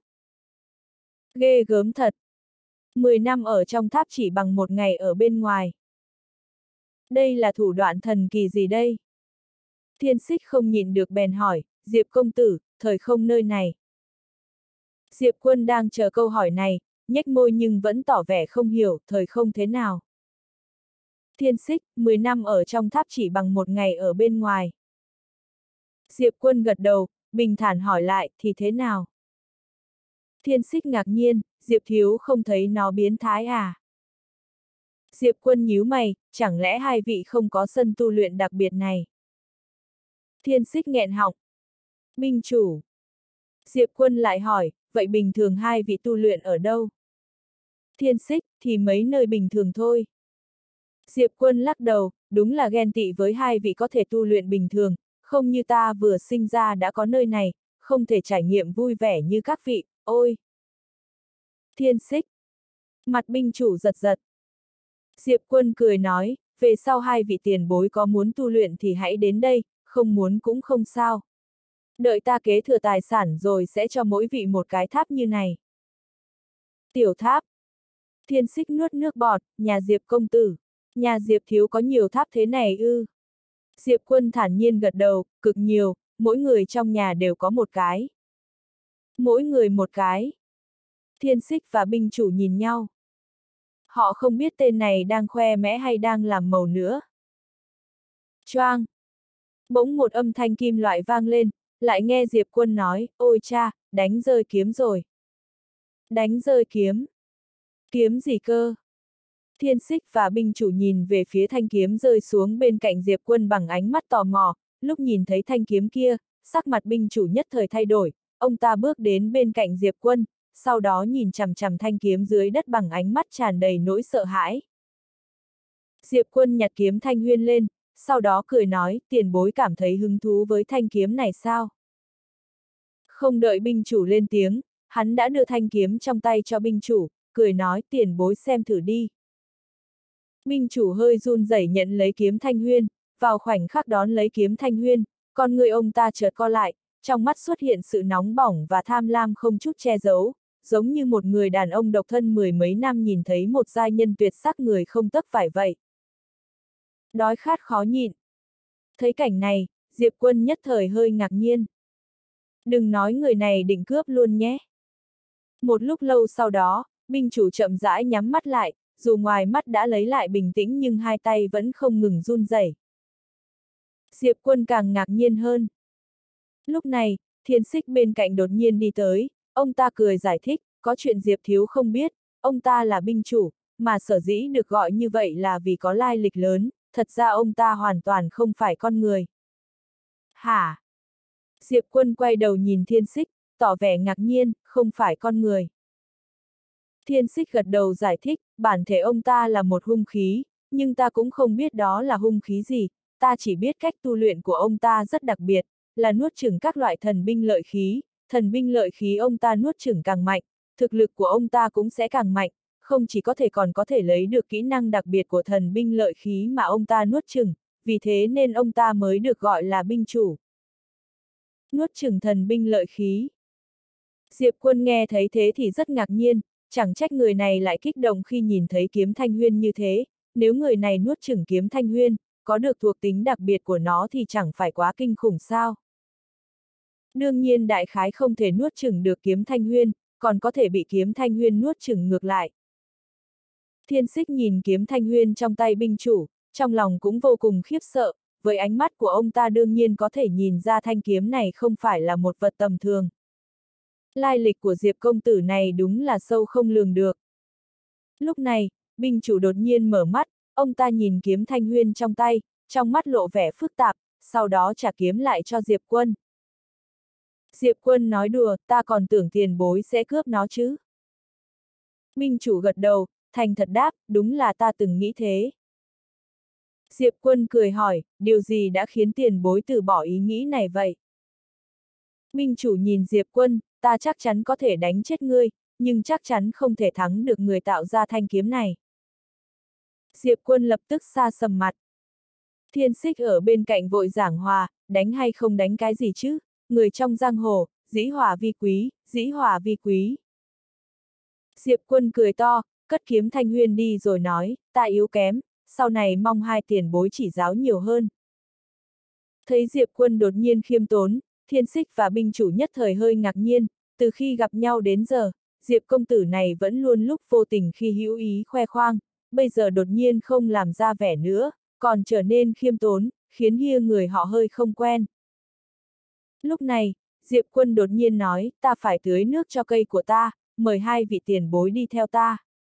Ghê gớm thật. 10 năm ở trong tháp chỉ bằng một ngày ở bên ngoài. Đây là thủ đoạn thần kỳ gì đây? Thiên Xích không nhịn được bèn hỏi, Diệp công tử, thời không nơi này. Diệp Quân đang chờ câu hỏi này, nhếch môi nhưng vẫn tỏ vẻ không hiểu, thời không thế nào. Thiên Xích, 10 năm ở trong tháp chỉ bằng một ngày ở bên ngoài. Diệp Quân gật đầu, bình thản hỏi lại, thì thế nào? Thiên Xích ngạc nhiên, Diệp thiếu không thấy nó biến thái à? Diệp Quân nhíu mày, chẳng lẽ hai vị không có sân tu luyện đặc biệt này? Thiên Xích nghẹn họng. Minh chủ. Diệp Quân lại hỏi, vậy bình thường hai vị tu luyện ở đâu? Thiên Xích, thì mấy nơi bình thường thôi. Diệp Quân lắc đầu, đúng là ghen tị với hai vị có thể tu luyện bình thường, không như ta vừa sinh ra đã có nơi này, không thể trải nghiệm vui vẻ như các vị, ôi! Thiên Xích. Mặt binh chủ giật giật. Diệp Quân cười nói, về sau hai vị tiền bối có muốn tu luyện thì hãy đến đây, không muốn cũng không sao. Đợi ta kế thừa tài sản rồi sẽ cho mỗi vị một cái tháp như này. Tiểu tháp. Thiên Xích nuốt nước bọt, nhà Diệp công tử. Nhà Diệp thiếu có nhiều tháp thế này ư? Diệp Quân thản nhiên gật đầu, cực nhiều, mỗi người trong nhà đều có một cái. Mỗi người một cái. Thiên Xích và binh chủ nhìn nhau. Họ không biết tên này đang khoe mẽ hay đang làm màu nữa. Choang. Bỗng một âm thanh kim loại vang lên, lại nghe Diệp Quân nói, ôi cha, đánh rơi kiếm rồi. Đánh rơi kiếm. Kiếm gì cơ? Thiên Xích và binh chủ nhìn về phía thanh kiếm rơi xuống bên cạnh Diệp Quân bằng ánh mắt tò mò, lúc nhìn thấy thanh kiếm kia, sắc mặt binh chủ nhất thời thay đổi, ông ta bước đến bên cạnh Diệp Quân, sau đó nhìn chằm chằm thanh kiếm dưới đất bằng ánh mắt tràn đầy nỗi sợ hãi. Diệp Quân nhặt kiếm thanh huyên lên, sau đó cười nói, tiền bối cảm thấy hứng thú với thanh kiếm này sao? Không đợi binh chủ lên tiếng, hắn đã đưa thanh kiếm trong tay cho binh chủ, cười nói, tiền bối xem thử đi. Binh chủ hơi run rẩy nhận lấy kiếm thanh huyên, vào khoảnh khắc đón lấy kiếm thanh huyên, con người ông ta chợt co lại, trong mắt xuất hiện sự nóng bỏng và tham lam không chút che giấu, giống như một người đàn ông độc thân mười mấy năm nhìn thấy một giai nhân tuyệt sắc người không tấc vải vậy. Đói khát khó nhịn. Thấy cảnh này, Diệp Quân nhất thời hơi ngạc nhiên. Đừng nói người này định cướp luôn nhé. Một lúc lâu sau đó, binh chủ chậm rãi nhắm mắt lại, dù ngoài mắt đã lấy lại bình tĩnh nhưng hai tay vẫn không ngừng run rẩy. Diệp Quân càng ngạc nhiên hơn. Lúc này, Thiên Xích bên cạnh đột nhiên đi tới, ông ta cười giải thích, có chuyện Diệp thiếu không biết, ông ta là binh chủ, mà sở dĩ được gọi như vậy là vì có lai lịch lớn, thật ra ông ta hoàn toàn không phải con người. Hả? Diệp Quân quay đầu nhìn Thiên Xích, tỏ vẻ ngạc nhiên, không phải con người. Thiên Xích gật đầu giải thích, bản thể ông ta là một hung khí, nhưng ta cũng không biết đó là hung khí gì, ta chỉ biết cách tu luyện của ông ta rất đặc biệt, là nuốt chửng các loại thần binh lợi khí ông ta nuốt chửng càng mạnh, thực lực của ông ta cũng sẽ càng mạnh, không chỉ có thể còn có thể lấy được kỹ năng đặc biệt của thần binh lợi khí mà ông ta nuốt chửng, vì thế nên ông ta mới được gọi là binh chủ. Nuốt chửng thần binh lợi khí. Diệp Quân nghe thấy thế thì rất ngạc nhiên, chẳng trách người này lại kích động khi nhìn thấy kiếm thanh huyên như thế, nếu người này nuốt chửng kiếm thanh huyên, có được thuộc tính đặc biệt của nó thì chẳng phải quá kinh khủng sao. Đương nhiên đại khái không thể nuốt chửng được kiếm thanh huyên, còn có thể bị kiếm thanh huyên nuốt chửng ngược lại. Thiên Xích nhìn kiếm thanh huyên trong tay binh chủ, trong lòng cũng vô cùng khiếp sợ, với ánh mắt của ông ta đương nhiên có thể nhìn ra thanh kiếm này không phải là một vật tầm thường. Lai lịch của Diệp công tử này đúng là sâu không lường được. Lúc này, binh chủ đột nhiên mở mắt, ông ta nhìn kiếm thanh huyên trong tay, trong mắt lộ vẻ phức tạp, sau đó trả kiếm lại cho Diệp Quân. Diệp Quân nói đùa, ta còn tưởng tiền bối sẽ cướp nó chứ. Binh chủ gật đầu, thành thật đáp, đúng là ta từng nghĩ thế. Diệp Quân cười hỏi, điều gì đã khiến tiền bối từ bỏ ý nghĩ này vậy? Binh chủ nhìn Diệp Quân, ta chắc chắn có thể đánh chết ngươi, nhưng chắc chắn không thể thắng được người tạo ra thanh kiếm này. Diệp Quân lập tức xa sầm mặt. Thiên Xích ở bên cạnh vội giảng hòa, đánh hay không đánh cái gì chứ, người trong giang hồ, dĩ hỏa vi quý, dĩ hỏa vi quý. Diệp Quân cười to, cất kiếm thanh huyên đi rồi nói, ta yếu kém, sau này mong hai tiền bối chỉ giáo nhiều hơn. Thấy Diệp Quân đột nhiên khiêm tốn, Thiên Xích và binh chủ nhất thời hơi ngạc nhiên, từ khi gặp nhau đến giờ, Diệp công tử này vẫn luôn lúc vô tình khi hữu ý khoe khoang, bây giờ đột nhiên không làm ra vẻ nữa, còn trở nên khiêm tốn, khiến hia người họ hơi không quen. Lúc này, Diệp Quân đột nhiên nói, ta phải tưới nước cho cây của ta, mời hai vị tiền bối đi theo ta.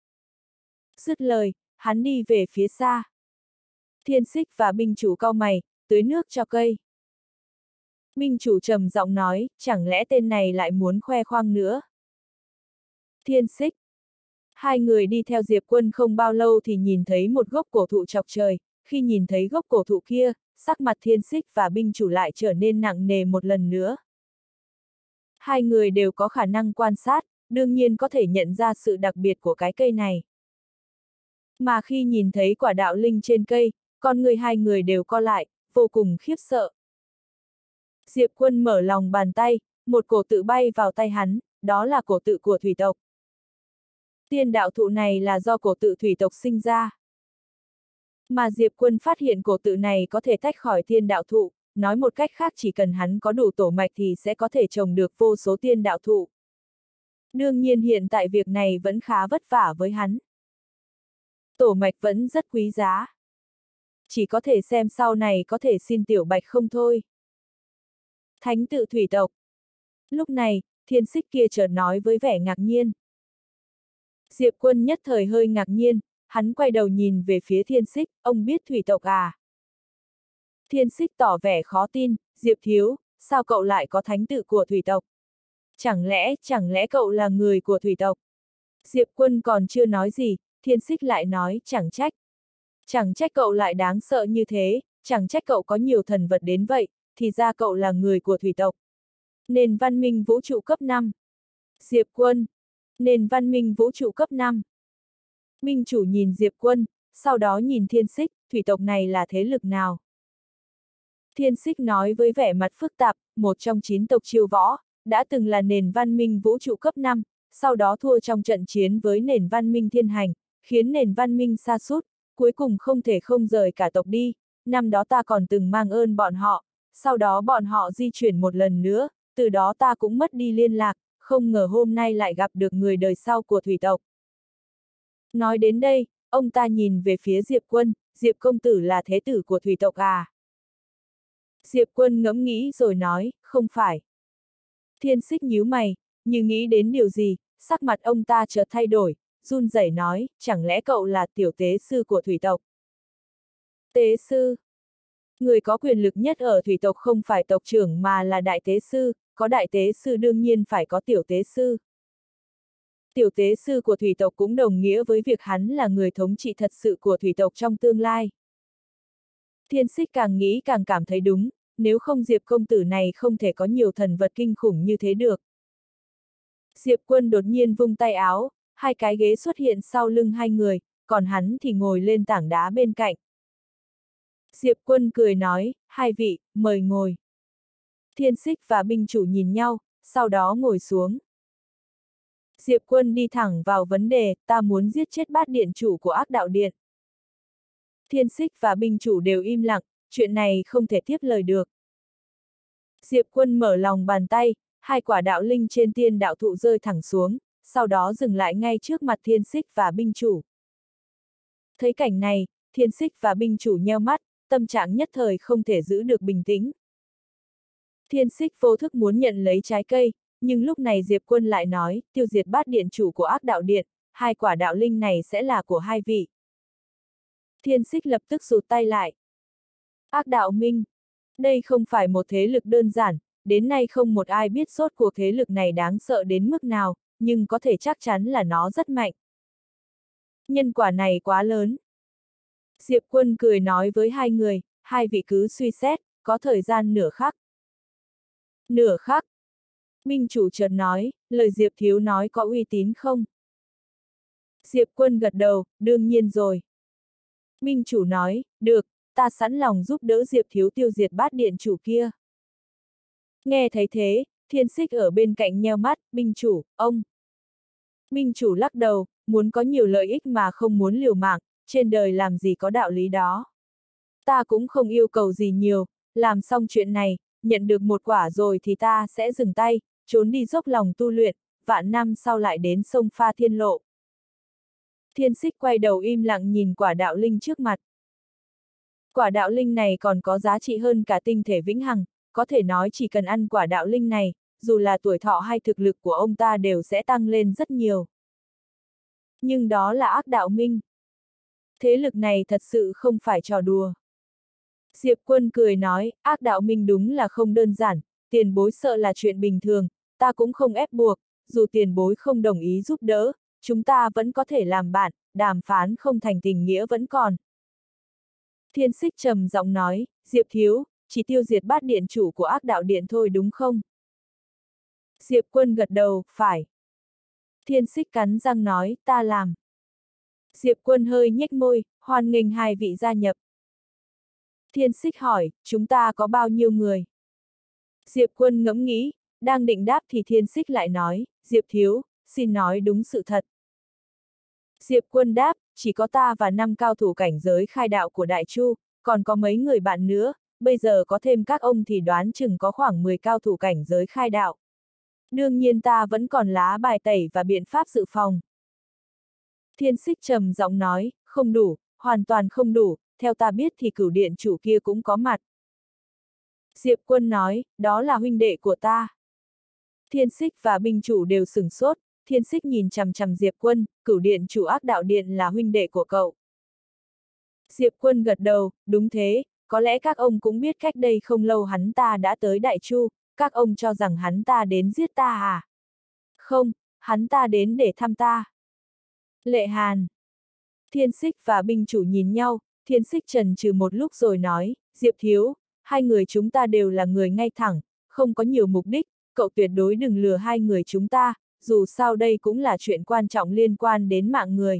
Dứt lời, hắn đi về phía xa. Thiên Xích và binh chủ cau mày, tưới nước cho cây. Binh chủ trầm giọng nói, chẳng lẽ tên này lại muốn khoe khoang nữa. Thiên Xích. Hai người đi theo Diệp Quân không bao lâu thì nhìn thấy một gốc cổ thụ chọc trời, khi nhìn thấy gốc cổ thụ kia, sắc mặt Thiên Xích và binh chủ lại trở nên nặng nề một lần nữa. Hai người đều có khả năng quan sát, đương nhiên có thể nhận ra sự đặc biệt của cái cây này. Mà khi nhìn thấy quả đạo linh trên cây, con người hai người đều co lại, vô cùng khiếp sợ. Diệp Quân mở lòng bàn tay, một cổ tự bay vào tay hắn, đó là cổ tự của thủy tộc. Tiên đạo thụ này là do cổ tự thủy tộc sinh ra. Mà Diệp Quân phát hiện cổ tự này có thể tách khỏi tiên đạo thụ, nói một cách khác chỉ cần hắn có đủ tổ mạch thì sẽ có thể trồng được vô số tiên đạo thụ. Đương nhiên hiện tại việc này vẫn khá vất vả với hắn. Tổ mạch vẫn rất quý giá. Chỉ có thể xem sau này có thể xin tiểu bạch không thôi. Thánh tự thủy tộc. Lúc này, Thiên Xích kia chợt nói với vẻ ngạc nhiên. Diệp Quân nhất thời hơi ngạc nhiên, hắn quay đầu nhìn về phía Thiên Xích, ông biết thủy tộc à? Thiên Xích tỏ vẻ khó tin, Diệp thiếu, sao cậu lại có thánh tự của thủy tộc? Chẳng lẽ cậu là người của thủy tộc? Diệp Quân còn chưa nói gì, Thiên Xích lại nói, chẳng trách cậu lại đáng sợ như thế, chẳng trách cậu có nhiều thần vật đến vậy, thì ra cậu là người của thủy tộc. Nền văn minh vũ trụ cấp 5. Diệp Quân. Nền văn minh vũ trụ cấp 5. Minh chủ nhìn Diệp Quân, sau đó nhìn Thiên Xích, thủy tộc này là thế lực nào? Thiên Xích nói với vẻ mặt phức tạp, một trong 9 tộc chiêu võ, đã từng là nền văn minh vũ trụ cấp 5, sau đó thua trong trận chiến với nền văn minh thiên hành, khiến nền văn minh sa sút, cuối cùng không thể không rời cả tộc đi, năm đó ta còn từng mang ơn bọn họ, sau đó bọn họ di chuyển một lần nữa, từ đó ta cũng mất đi liên lạc, không ngờ hôm nay lại gặp được người đời sau của thủy tộc. Nói đến đây, ông ta nhìn về phía Diệp Quân, Diệp công tử là thế tử của thủy tộc à? Diệp Quân ngẫm nghĩ rồi nói, không phải. Thiên Xích nhíu mày, như nghĩ đến điều gì, sắc mặt ông ta chợt thay đổi, run rẩy nói, chẳng lẽ cậu là tiểu tế sư của thủy tộc? Tế sư? Người có quyền lực nhất ở thủy tộc không phải tộc trưởng mà là đại tế sư, có đại tế sư đương nhiên phải có tiểu tế sư. Tiểu tế sư của thủy tộc cũng đồng nghĩa với việc hắn là người thống trị thật sự của thủy tộc trong tương lai. Thiên Xích càng nghĩ càng cảm thấy đúng, nếu không Diệp công tử này không thể có nhiều thần vật kinh khủng như thế được. Diệp Quân đột nhiên vung tay áo, hai cái ghế xuất hiện sau lưng hai người, còn hắn thì ngồi lên tảng đá bên cạnh. Diệp Quân cười nói, hai vị, mời ngồi. Thiên Xích và binh chủ nhìn nhau, sau đó ngồi xuống. Diệp Quân đi thẳng vào vấn đề, ta muốn giết chết bát điện chủ của Ác Đạo Điện. Thiên Xích và binh chủ đều im lặng, chuyện này không thể tiếp lời được. Diệp Quân mở lòng bàn tay, hai quả đạo linh trên tiên đạo thụ rơi thẳng xuống, sau đó dừng lại ngay trước mặt Thiên Xích và binh chủ. Thấy cảnh này, Thiên Xích và binh chủ nheo mắt, tâm trạng nhất thời không thể giữ được bình tĩnh. Thiên Xích vô thức muốn nhận lấy trái cây, nhưng lúc này Diệp Quân lại nói, tiêu diệt bát điện chủ của Ác Đạo Điện, hai quả đạo linh này sẽ là của hai vị. Thiên Xích lập tức rụt tay lại. Ác Đạo Minh. Đây không phải một thế lực đơn giản, đến nay không một ai biết rốt cuộc thế lực này đáng sợ đến mức nào, nhưng có thể chắc chắn là nó rất mạnh. Nhân quả này quá lớn. Diệp Quân cười nói với hai người, hai vị cứ suy xét, có thời gian nửa khắc. Nửa khắc. Minh chủ chợt nói, lời Diệp thiếu nói có uy tín không? Diệp Quân gật đầu, đương nhiên rồi. Minh chủ nói, được, ta sẵn lòng giúp đỡ Diệp thiếu tiêu diệt bát điện chủ kia. Nghe thấy thế, Thiên Xích ở bên cạnh nheo mắt, binh chủ, ông. Binh chủ lắc đầu, muốn có nhiều lợi ích mà không muốn liều mạng, trên đời làm gì có đạo lý đó. Ta cũng không yêu cầu gì nhiều, làm xong chuyện này, nhận được một quả rồi thì ta sẽ dừng tay, trốn đi dốc lòng tu luyện, vạn năm sau lại đến sông Pha Thiên Lộ. Thiên Xích quay đầu im lặng nhìn quả đạo linh trước mặt. Quả đạo linh này còn có giá trị hơn cả tinh thể vĩnh hằng, có thể nói chỉ cần ăn quả đạo linh này, dù là tuổi thọ hay thực lực của ông ta đều sẽ tăng lên rất nhiều. Nhưng đó là ác đạo minh. Thế lực này thật sự không phải trò đùa. Diệp Quân cười nói, ác đạo minh đúng là không đơn giản, tiền bối sợ là chuyện bình thường, ta cũng không ép buộc, dù tiền bối không đồng ý giúp đỡ, chúng ta vẫn có thể làm bạn, đàm phán không thành tình nghĩa vẫn còn. Thiên Xích trầm giọng nói, Diệp thiếu, chỉ tiêu diệt bát điện chủ của ác đạo điện thôi đúng không? Diệp Quân gật đầu, phải. Thiên Xích cắn răng nói, ta làm. Diệp Quân hơi nhếch môi, hoan nghênh hai vị gia nhập. Thiên Xích hỏi, chúng ta có bao nhiêu người? Diệp Quân ngẫm nghĩ, đang định đáp thì Thiên Xích lại nói, Diệp thiếu, xin nói đúng sự thật. Diệp Quân đáp, chỉ có ta và 5 cao thủ cảnh giới khai đạo của Đại Chu, còn có mấy người bạn nữa, bây giờ có thêm các ông thì đoán chừng có khoảng 10 cao thủ cảnh giới khai đạo. Đương nhiên ta vẫn còn lá bài tẩy và biện pháp dự phòng. Thiên Xích trầm giọng nói, không đủ, hoàn toàn không đủ, theo ta biết thì cửu điện chủ kia cũng có mặt. Diệp Quân nói, đó là huynh đệ của ta. Thiên Xích và binh chủ đều sửng sốt, Thiên Xích nhìn chằm chằm Diệp Quân, cửu điện chủ ác đạo điện là huynh đệ của cậu. Diệp Quân gật đầu, đúng thế, có lẽ các ông cũng biết cách đây không lâu hắn ta đã tới Đại Chu, các ông cho rằng hắn ta đến giết ta à? Không, hắn ta đến để thăm ta. Lệ Hàn. Thiên Xích và binh chủ nhìn nhau, Thiên Xích chần chừ một lúc rồi nói, Diệp thiếu, hai người chúng ta đều là người ngay thẳng, không có nhiều mục đích, cậu tuyệt đối đừng lừa hai người chúng ta, dù sao đây cũng là chuyện quan trọng liên quan đến mạng người.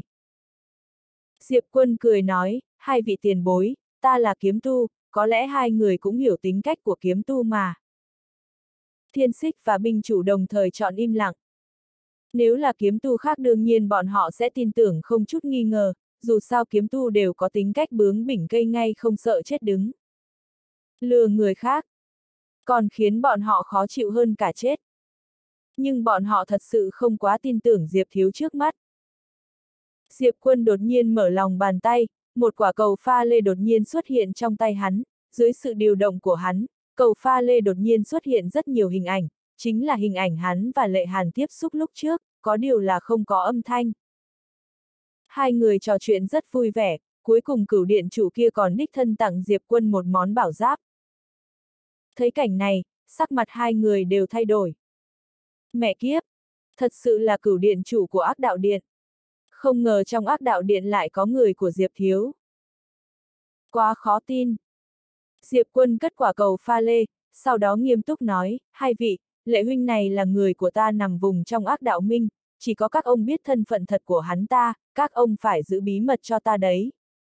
Diệp Quân cười nói, hai vị tiền bối, ta là kiếm tu, có lẽ hai người cũng hiểu tính cách của kiếm tu mà. Thiên Xích và binh chủ đồng thời chọn im lặng. Nếu là kiếm tu khác đương nhiên bọn họ sẽ tin tưởng không chút nghi ngờ, dù sao kiếm tu đều có tính cách bướng bỉnh cây ngay không sợ chết đứng. Lừa người khác, còn khiến bọn họ khó chịu hơn cả chết. Nhưng bọn họ thật sự không quá tin tưởng Diệp thiếu trước mắt. Diệp Quân đột nhiên mở lòng bàn tay, một quả cầu pha lê đột nhiên xuất hiện trong tay hắn, dưới sự điều động của hắn, cầu pha lê đột nhiên xuất hiện rất nhiều hình ảnh, chính là hình ảnh hắn và Lệ Hàn tiếp xúc lúc trước, có điều là không có âm thanh. Hai người trò chuyện rất vui vẻ, cuối cùng cửu điện chủ kia còn đích thân tặng Diệp Quân một món bảo giáp. Thấy cảnh này, sắc mặt hai người đều thay đổi. Mẹ kiếp! Thật sự là cửu điện chủ của ác đạo điện. Không ngờ trong ác đạo điện lại có người của Diệp thiếu. Quá khó tin. Diệp Quân cất quả cầu pha lê, sau đó nghiêm túc nói, hai vị, Lệ huynh này là người của ta nằm vùng trong ác đạo minh, chỉ có các ông biết thân phận thật của hắn ta, các ông phải giữ bí mật cho ta đấy.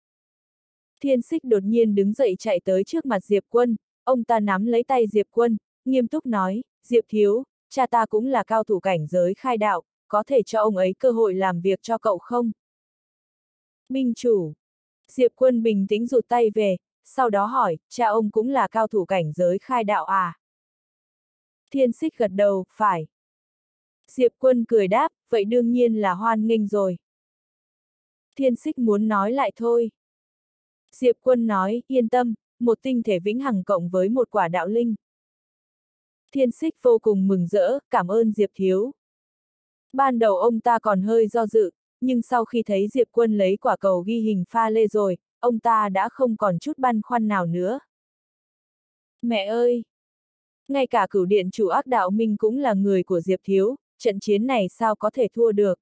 Thiên Xích đột nhiên đứng dậy chạy tới trước mặt Diệp Quân, ông ta nắm lấy tay Diệp Quân, nghiêm túc nói, Diệp thiếu, cha ta cũng là cao thủ cảnh giới khai đạo, có thể cho ông ấy cơ hội làm việc cho cậu không? Minh chủ. Diệp Quân bình tĩnh rụt tay về, sau đó hỏi, cha ông cũng là cao thủ cảnh giới khai đạo à? Thiên Xích gật đầu, phải. Diệp Quân cười đáp, vậy đương nhiên là hoan nghênh rồi. Thiên Xích muốn nói lại thôi. Diệp Quân nói, yên tâm, một tinh thể vĩnh hằng cộng với một quả đạo linh. Thiên Xích vô cùng mừng rỡ, cảm ơn Diệp thiếu. Ban đầu ông ta còn hơi do dự, nhưng sau khi thấy Diệp Quân lấy quả cầu ghi hình pha lê rồi, ông ta đã không còn chút băn khoăn nào nữa. Mẹ ơi! Ngay cả cửu điện chủ ác đạo minh cũng là người của Diệp thiếu, trận chiến này sao có thể thua được?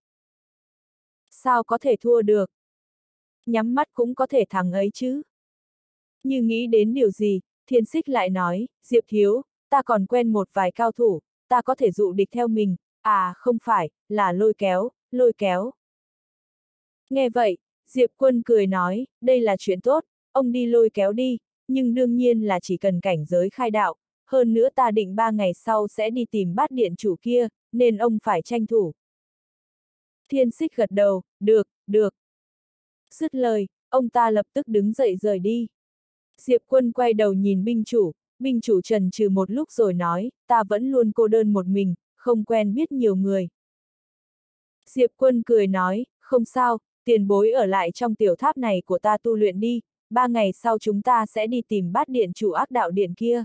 Sao có thể thua được? Nhắm mắt cũng có thể thắng ấy chứ? Như nghĩ đến điều gì, Thiên Xích lại nói, Diệp thiếu, ta còn quen một vài cao thủ, ta có thể dụ địch theo mình, à không phải, là lôi kéo, lôi kéo. Nghe vậy, Diệp Quân cười nói, đây là chuyện tốt, ông đi lôi kéo đi, nhưng đương nhiên là chỉ cần cảnh giới khai đạo, hơn nữa ta định 3 ngày sau sẽ đi tìm bát điện chủ kia, nên ông phải tranh thủ. Thiên Xích gật đầu, được, được. Dứt lời, ông ta lập tức đứng dậy rời đi. Diệp Quân quay đầu nhìn binh chủ chần chừ một lúc rồi nói, ta vẫn luôn cô đơn một mình, không quen biết nhiều người. Diệp Quân cười nói, không sao, tiền bối ở lại trong tiểu tháp này của ta tu luyện đi, 3 ngày sau chúng ta sẽ đi tìm bát điện chủ ác đạo điện kia.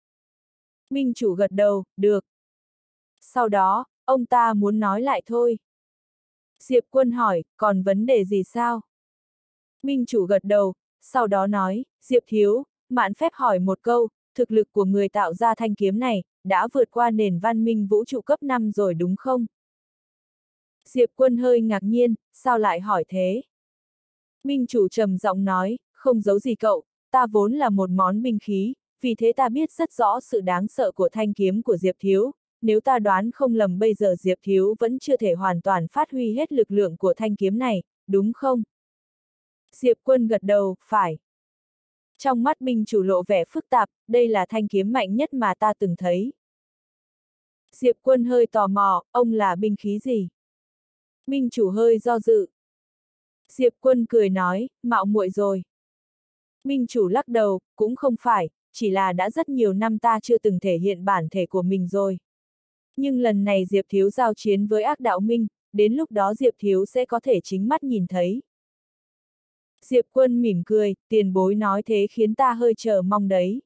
Minh chủ gật đầu, được. Sau đó, ông ta muốn nói lại thôi. Diệp Quân hỏi, còn vấn đề gì sao? Minh chủ gật đầu, sau đó nói, Diệp thiếu, mạn phép hỏi một câu, thực lực của người tạo ra thanh kiếm này, đã vượt qua nền văn minh vũ trụ cấp 5 rồi đúng không? Diệp Quân hơi ngạc nhiên, sao lại hỏi thế? Minh chủ trầm giọng nói, không giấu gì cậu, ta vốn là một món binh khí, vì thế ta biết rất rõ sự đáng sợ của thanh kiếm của Diệp thiếu, nếu ta đoán không lầm bây giờ Diệp thiếu vẫn chưa thể hoàn toàn phát huy hết lực lượng của thanh kiếm này, đúng không? Diệp Quân gật đầu, phải. Trong mắt binh chủ lộ vẻ phức tạp, đây là thanh kiếm mạnh nhất mà ta từng thấy. Diệp Quân hơi tò mò, ông là binh khí gì? Binh chủ hơi do dự. Diệp Quân cười nói, mạo muội rồi. Minh chủ lắc đầu, cũng không phải, chỉ là đã rất nhiều năm ta chưa từng thể hiện bản thể của mình rồi. Nhưng lần này Diệp thiếu giao chiến với ác đạo minh, đến lúc đó Diệp thiếu sẽ có thể chính mắt nhìn thấy. Diệp Quân mỉm cười, tiền bối nói thế khiến ta hơi chờ mong đấy.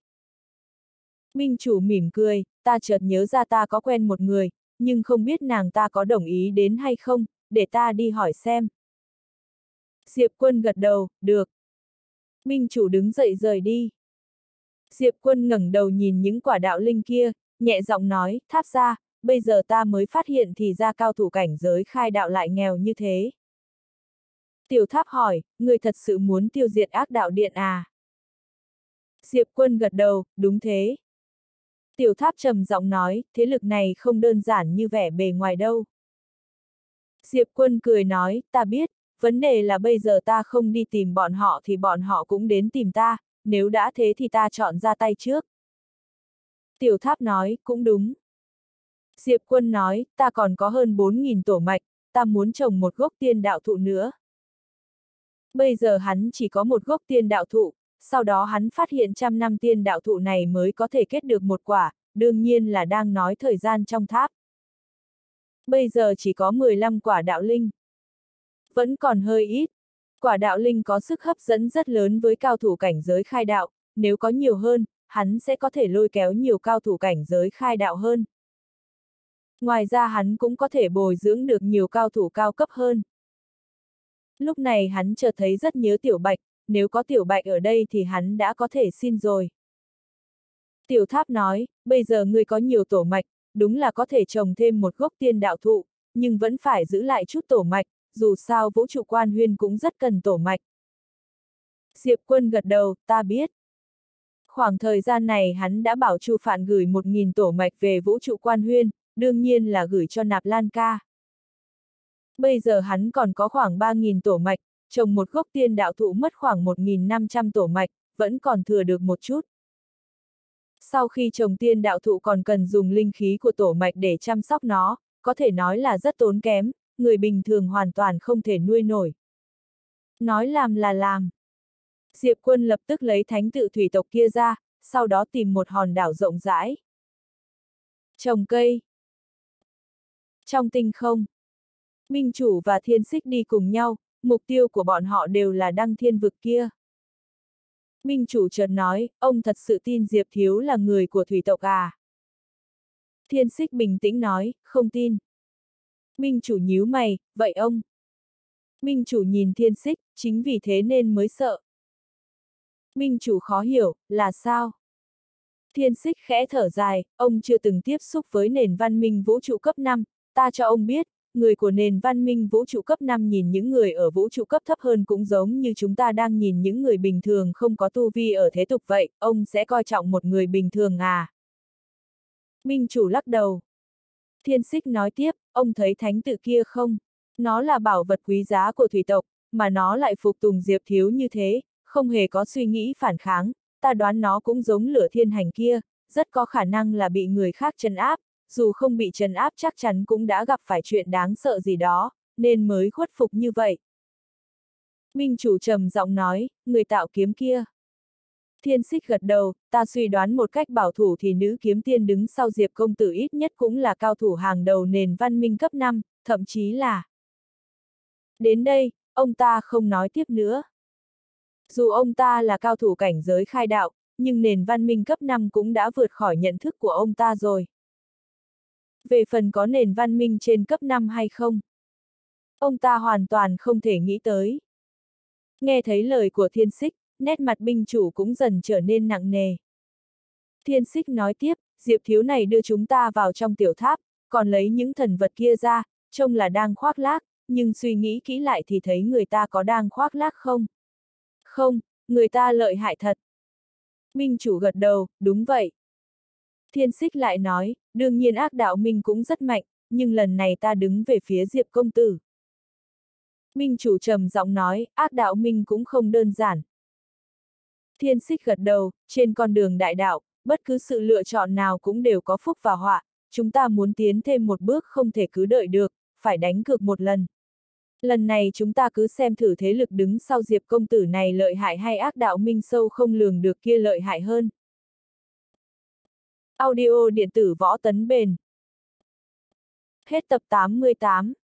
Minh chủ mỉm cười, ta chợt nhớ ra ta có quen một người, nhưng không biết nàng ta có đồng ý đến hay không, để ta đi hỏi xem. Diệp Quân gật đầu, được. Minh chủ đứng dậy rời đi. Diệp Quân ngẩng đầu nhìn những quả đạo linh kia, nhẹ giọng nói, tháp ra, bây giờ ta mới phát hiện thì ra cao thủ cảnh giới khai đạo lại nghèo như thế. Tiểu tháp hỏi, người thật sự muốn tiêu diệt ác đạo điện à? Diệp Quân gật đầu, đúng thế. Tiểu tháp trầm giọng nói, thế lực này không đơn giản như vẻ bề ngoài đâu. Diệp Quân cười nói, ta biết, vấn đề là bây giờ ta không đi tìm bọn họ thì bọn họ cũng đến tìm ta, nếu đã thế thì ta chọn ra tay trước. Tiểu tháp nói, cũng đúng. Diệp Quân nói, ta còn có hơn 4.000 tổ mạch, ta muốn trồng một gốc tiên đạo thụ nữa. Bây giờ hắn chỉ có một gốc tiên đạo thụ, sau đó hắn phát hiện 100 năm tiên đạo thụ này mới có thể kết được một quả, đương nhiên là đang nói thời gian trong tháp. Bây giờ chỉ có 15 quả đạo linh. Vẫn còn hơi ít. Quả đạo linh có sức hấp dẫn rất lớn với cao thủ cảnh giới khai đạo, nếu có nhiều hơn, hắn sẽ có thể lôi kéo nhiều cao thủ cảnh giới khai đạo hơn. Ngoài ra hắn cũng có thể bồi dưỡng được nhiều cao thủ cao cấp hơn. Lúc này hắn chợt thấy rất nhớ Tiểu Bạch, nếu có Tiểu Bạch ở đây thì hắn đã có thể xin rồi. Tiểu tháp nói, bây giờ ngươi có nhiều tổ mạch, đúng là có thể trồng thêm một gốc tiên đạo thụ, nhưng vẫn phải giữ lại chút tổ mạch, dù sao vũ trụ quan huyên cũng rất cần tổ mạch. Diệp Quân gật đầu, ta biết. Khoảng thời gian này hắn đã bảo Chu Phạn gửi 1.000 tổ mạch về vũ trụ quan huyên, đương nhiên là gửi cho Nạp Lan ca. Bây giờ hắn còn có khoảng 3.000 tổ mạch, trồng một gốc tiên đạo thụ mất khoảng 1.500 tổ mạch, vẫn còn thừa được một chút. Sau khi trồng tiên đạo thụ còn cần dùng linh khí của tổ mạch để chăm sóc nó, có thể nói là rất tốn kém, người bình thường hoàn toàn không thể nuôi nổi. Nói làm là làm. Diệp Quân lập tức lấy thánh tự thủy tộc kia ra, sau đó tìm một hòn đảo rộng rãi. Trồng cây. Trong tinh không, Minh chủ và Thiên Xích đi cùng nhau, mục tiêu của bọn họ đều là đăng thiên vực kia. Minh chủ chợt nói, ông thật sự tin Diệp thiếu là người của thủy tộc à? Thiên Xích bình tĩnh nói, không tin. Minh chủ nhíu mày, vậy ông? Minh chủ nhìn Thiên Xích, chính vì thế nên mới sợ. Minh chủ khó hiểu, là sao? Thiên Xích khẽ thở dài, ông chưa từng tiếp xúc với nền văn minh vũ trụ cấp 5, ta cho ông biết, người của nền văn minh vũ trụ cấp 5 nhìn những người ở vũ trụ cấp thấp hơn cũng giống như chúng ta đang nhìn những người bình thường không có tu vi ở thế tục vậy, ông sẽ coi trọng một người bình thường à? Minh chủ lắc đầu. Thiên Xích nói tiếp, ông thấy thánh tự kia không? Nó là bảo vật quý giá của thủy tộc, mà nó lại phục tùng Diệp thiếu như thế, không hề có suy nghĩ phản kháng, ta đoán nó cũng giống lửa thiên hành kia, rất có khả năng là bị người khác trấn áp, dù không bị trấn áp chắc chắn cũng đã gặp phải chuyện đáng sợ gì đó, nên mới khuất phục như vậy. Minh chủ trầm giọng nói, người tạo kiếm kia. Thiên Xích gật đầu, ta suy đoán một cách bảo thủ thì nữ kiếm tiên đứng sau Diệp công tử ít nhất cũng là cao thủ hàng đầu nền văn minh cấp 5, thậm chí là. Đến đây, ông ta không nói tiếp nữa. Dù ông ta là cao thủ cảnh giới khai đạo, nhưng nền văn minh cấp 5 cũng đã vượt khỏi nhận thức của ông ta rồi. Về phần có nền văn minh trên cấp 5 hay không, ông ta hoàn toàn không thể nghĩ tới. Nghe thấy lời của Thiên Xích, nét mặt binh chủ cũng dần trở nên nặng nề. Thiên Xích nói tiếp, Diệp thiếu này đưa chúng ta vào trong tiểu tháp, còn lấy những thần vật kia ra, trông là đang khoác lác, nhưng suy nghĩ kỹ lại thì thấy người ta có đang khoác lác không? Không, người ta lợi hại thật. Minh chủ gật đầu, đúng vậy. Thiên Xích lại nói, đương nhiên ác đạo Minh cũng rất mạnh, nhưng lần này ta đứng về phía Diệp công tử. Minh chủ trầm giọng nói, ác đạo Minh cũng không đơn giản. Thiên Xích gật đầu, trên con đường đại đạo, bất cứ sự lựa chọn nào cũng đều có phúc và họa, chúng ta muốn tiến thêm một bước không thể cứ đợi được, phải đánh cược một lần. Lần này chúng ta cứ xem thử thế lực đứng sau Diệp công tử này lợi hại hay ác đạo Minh sâu không lường được kia lợi hại hơn. Audio điện tử Võ Tấn Bền. Hết tập 88.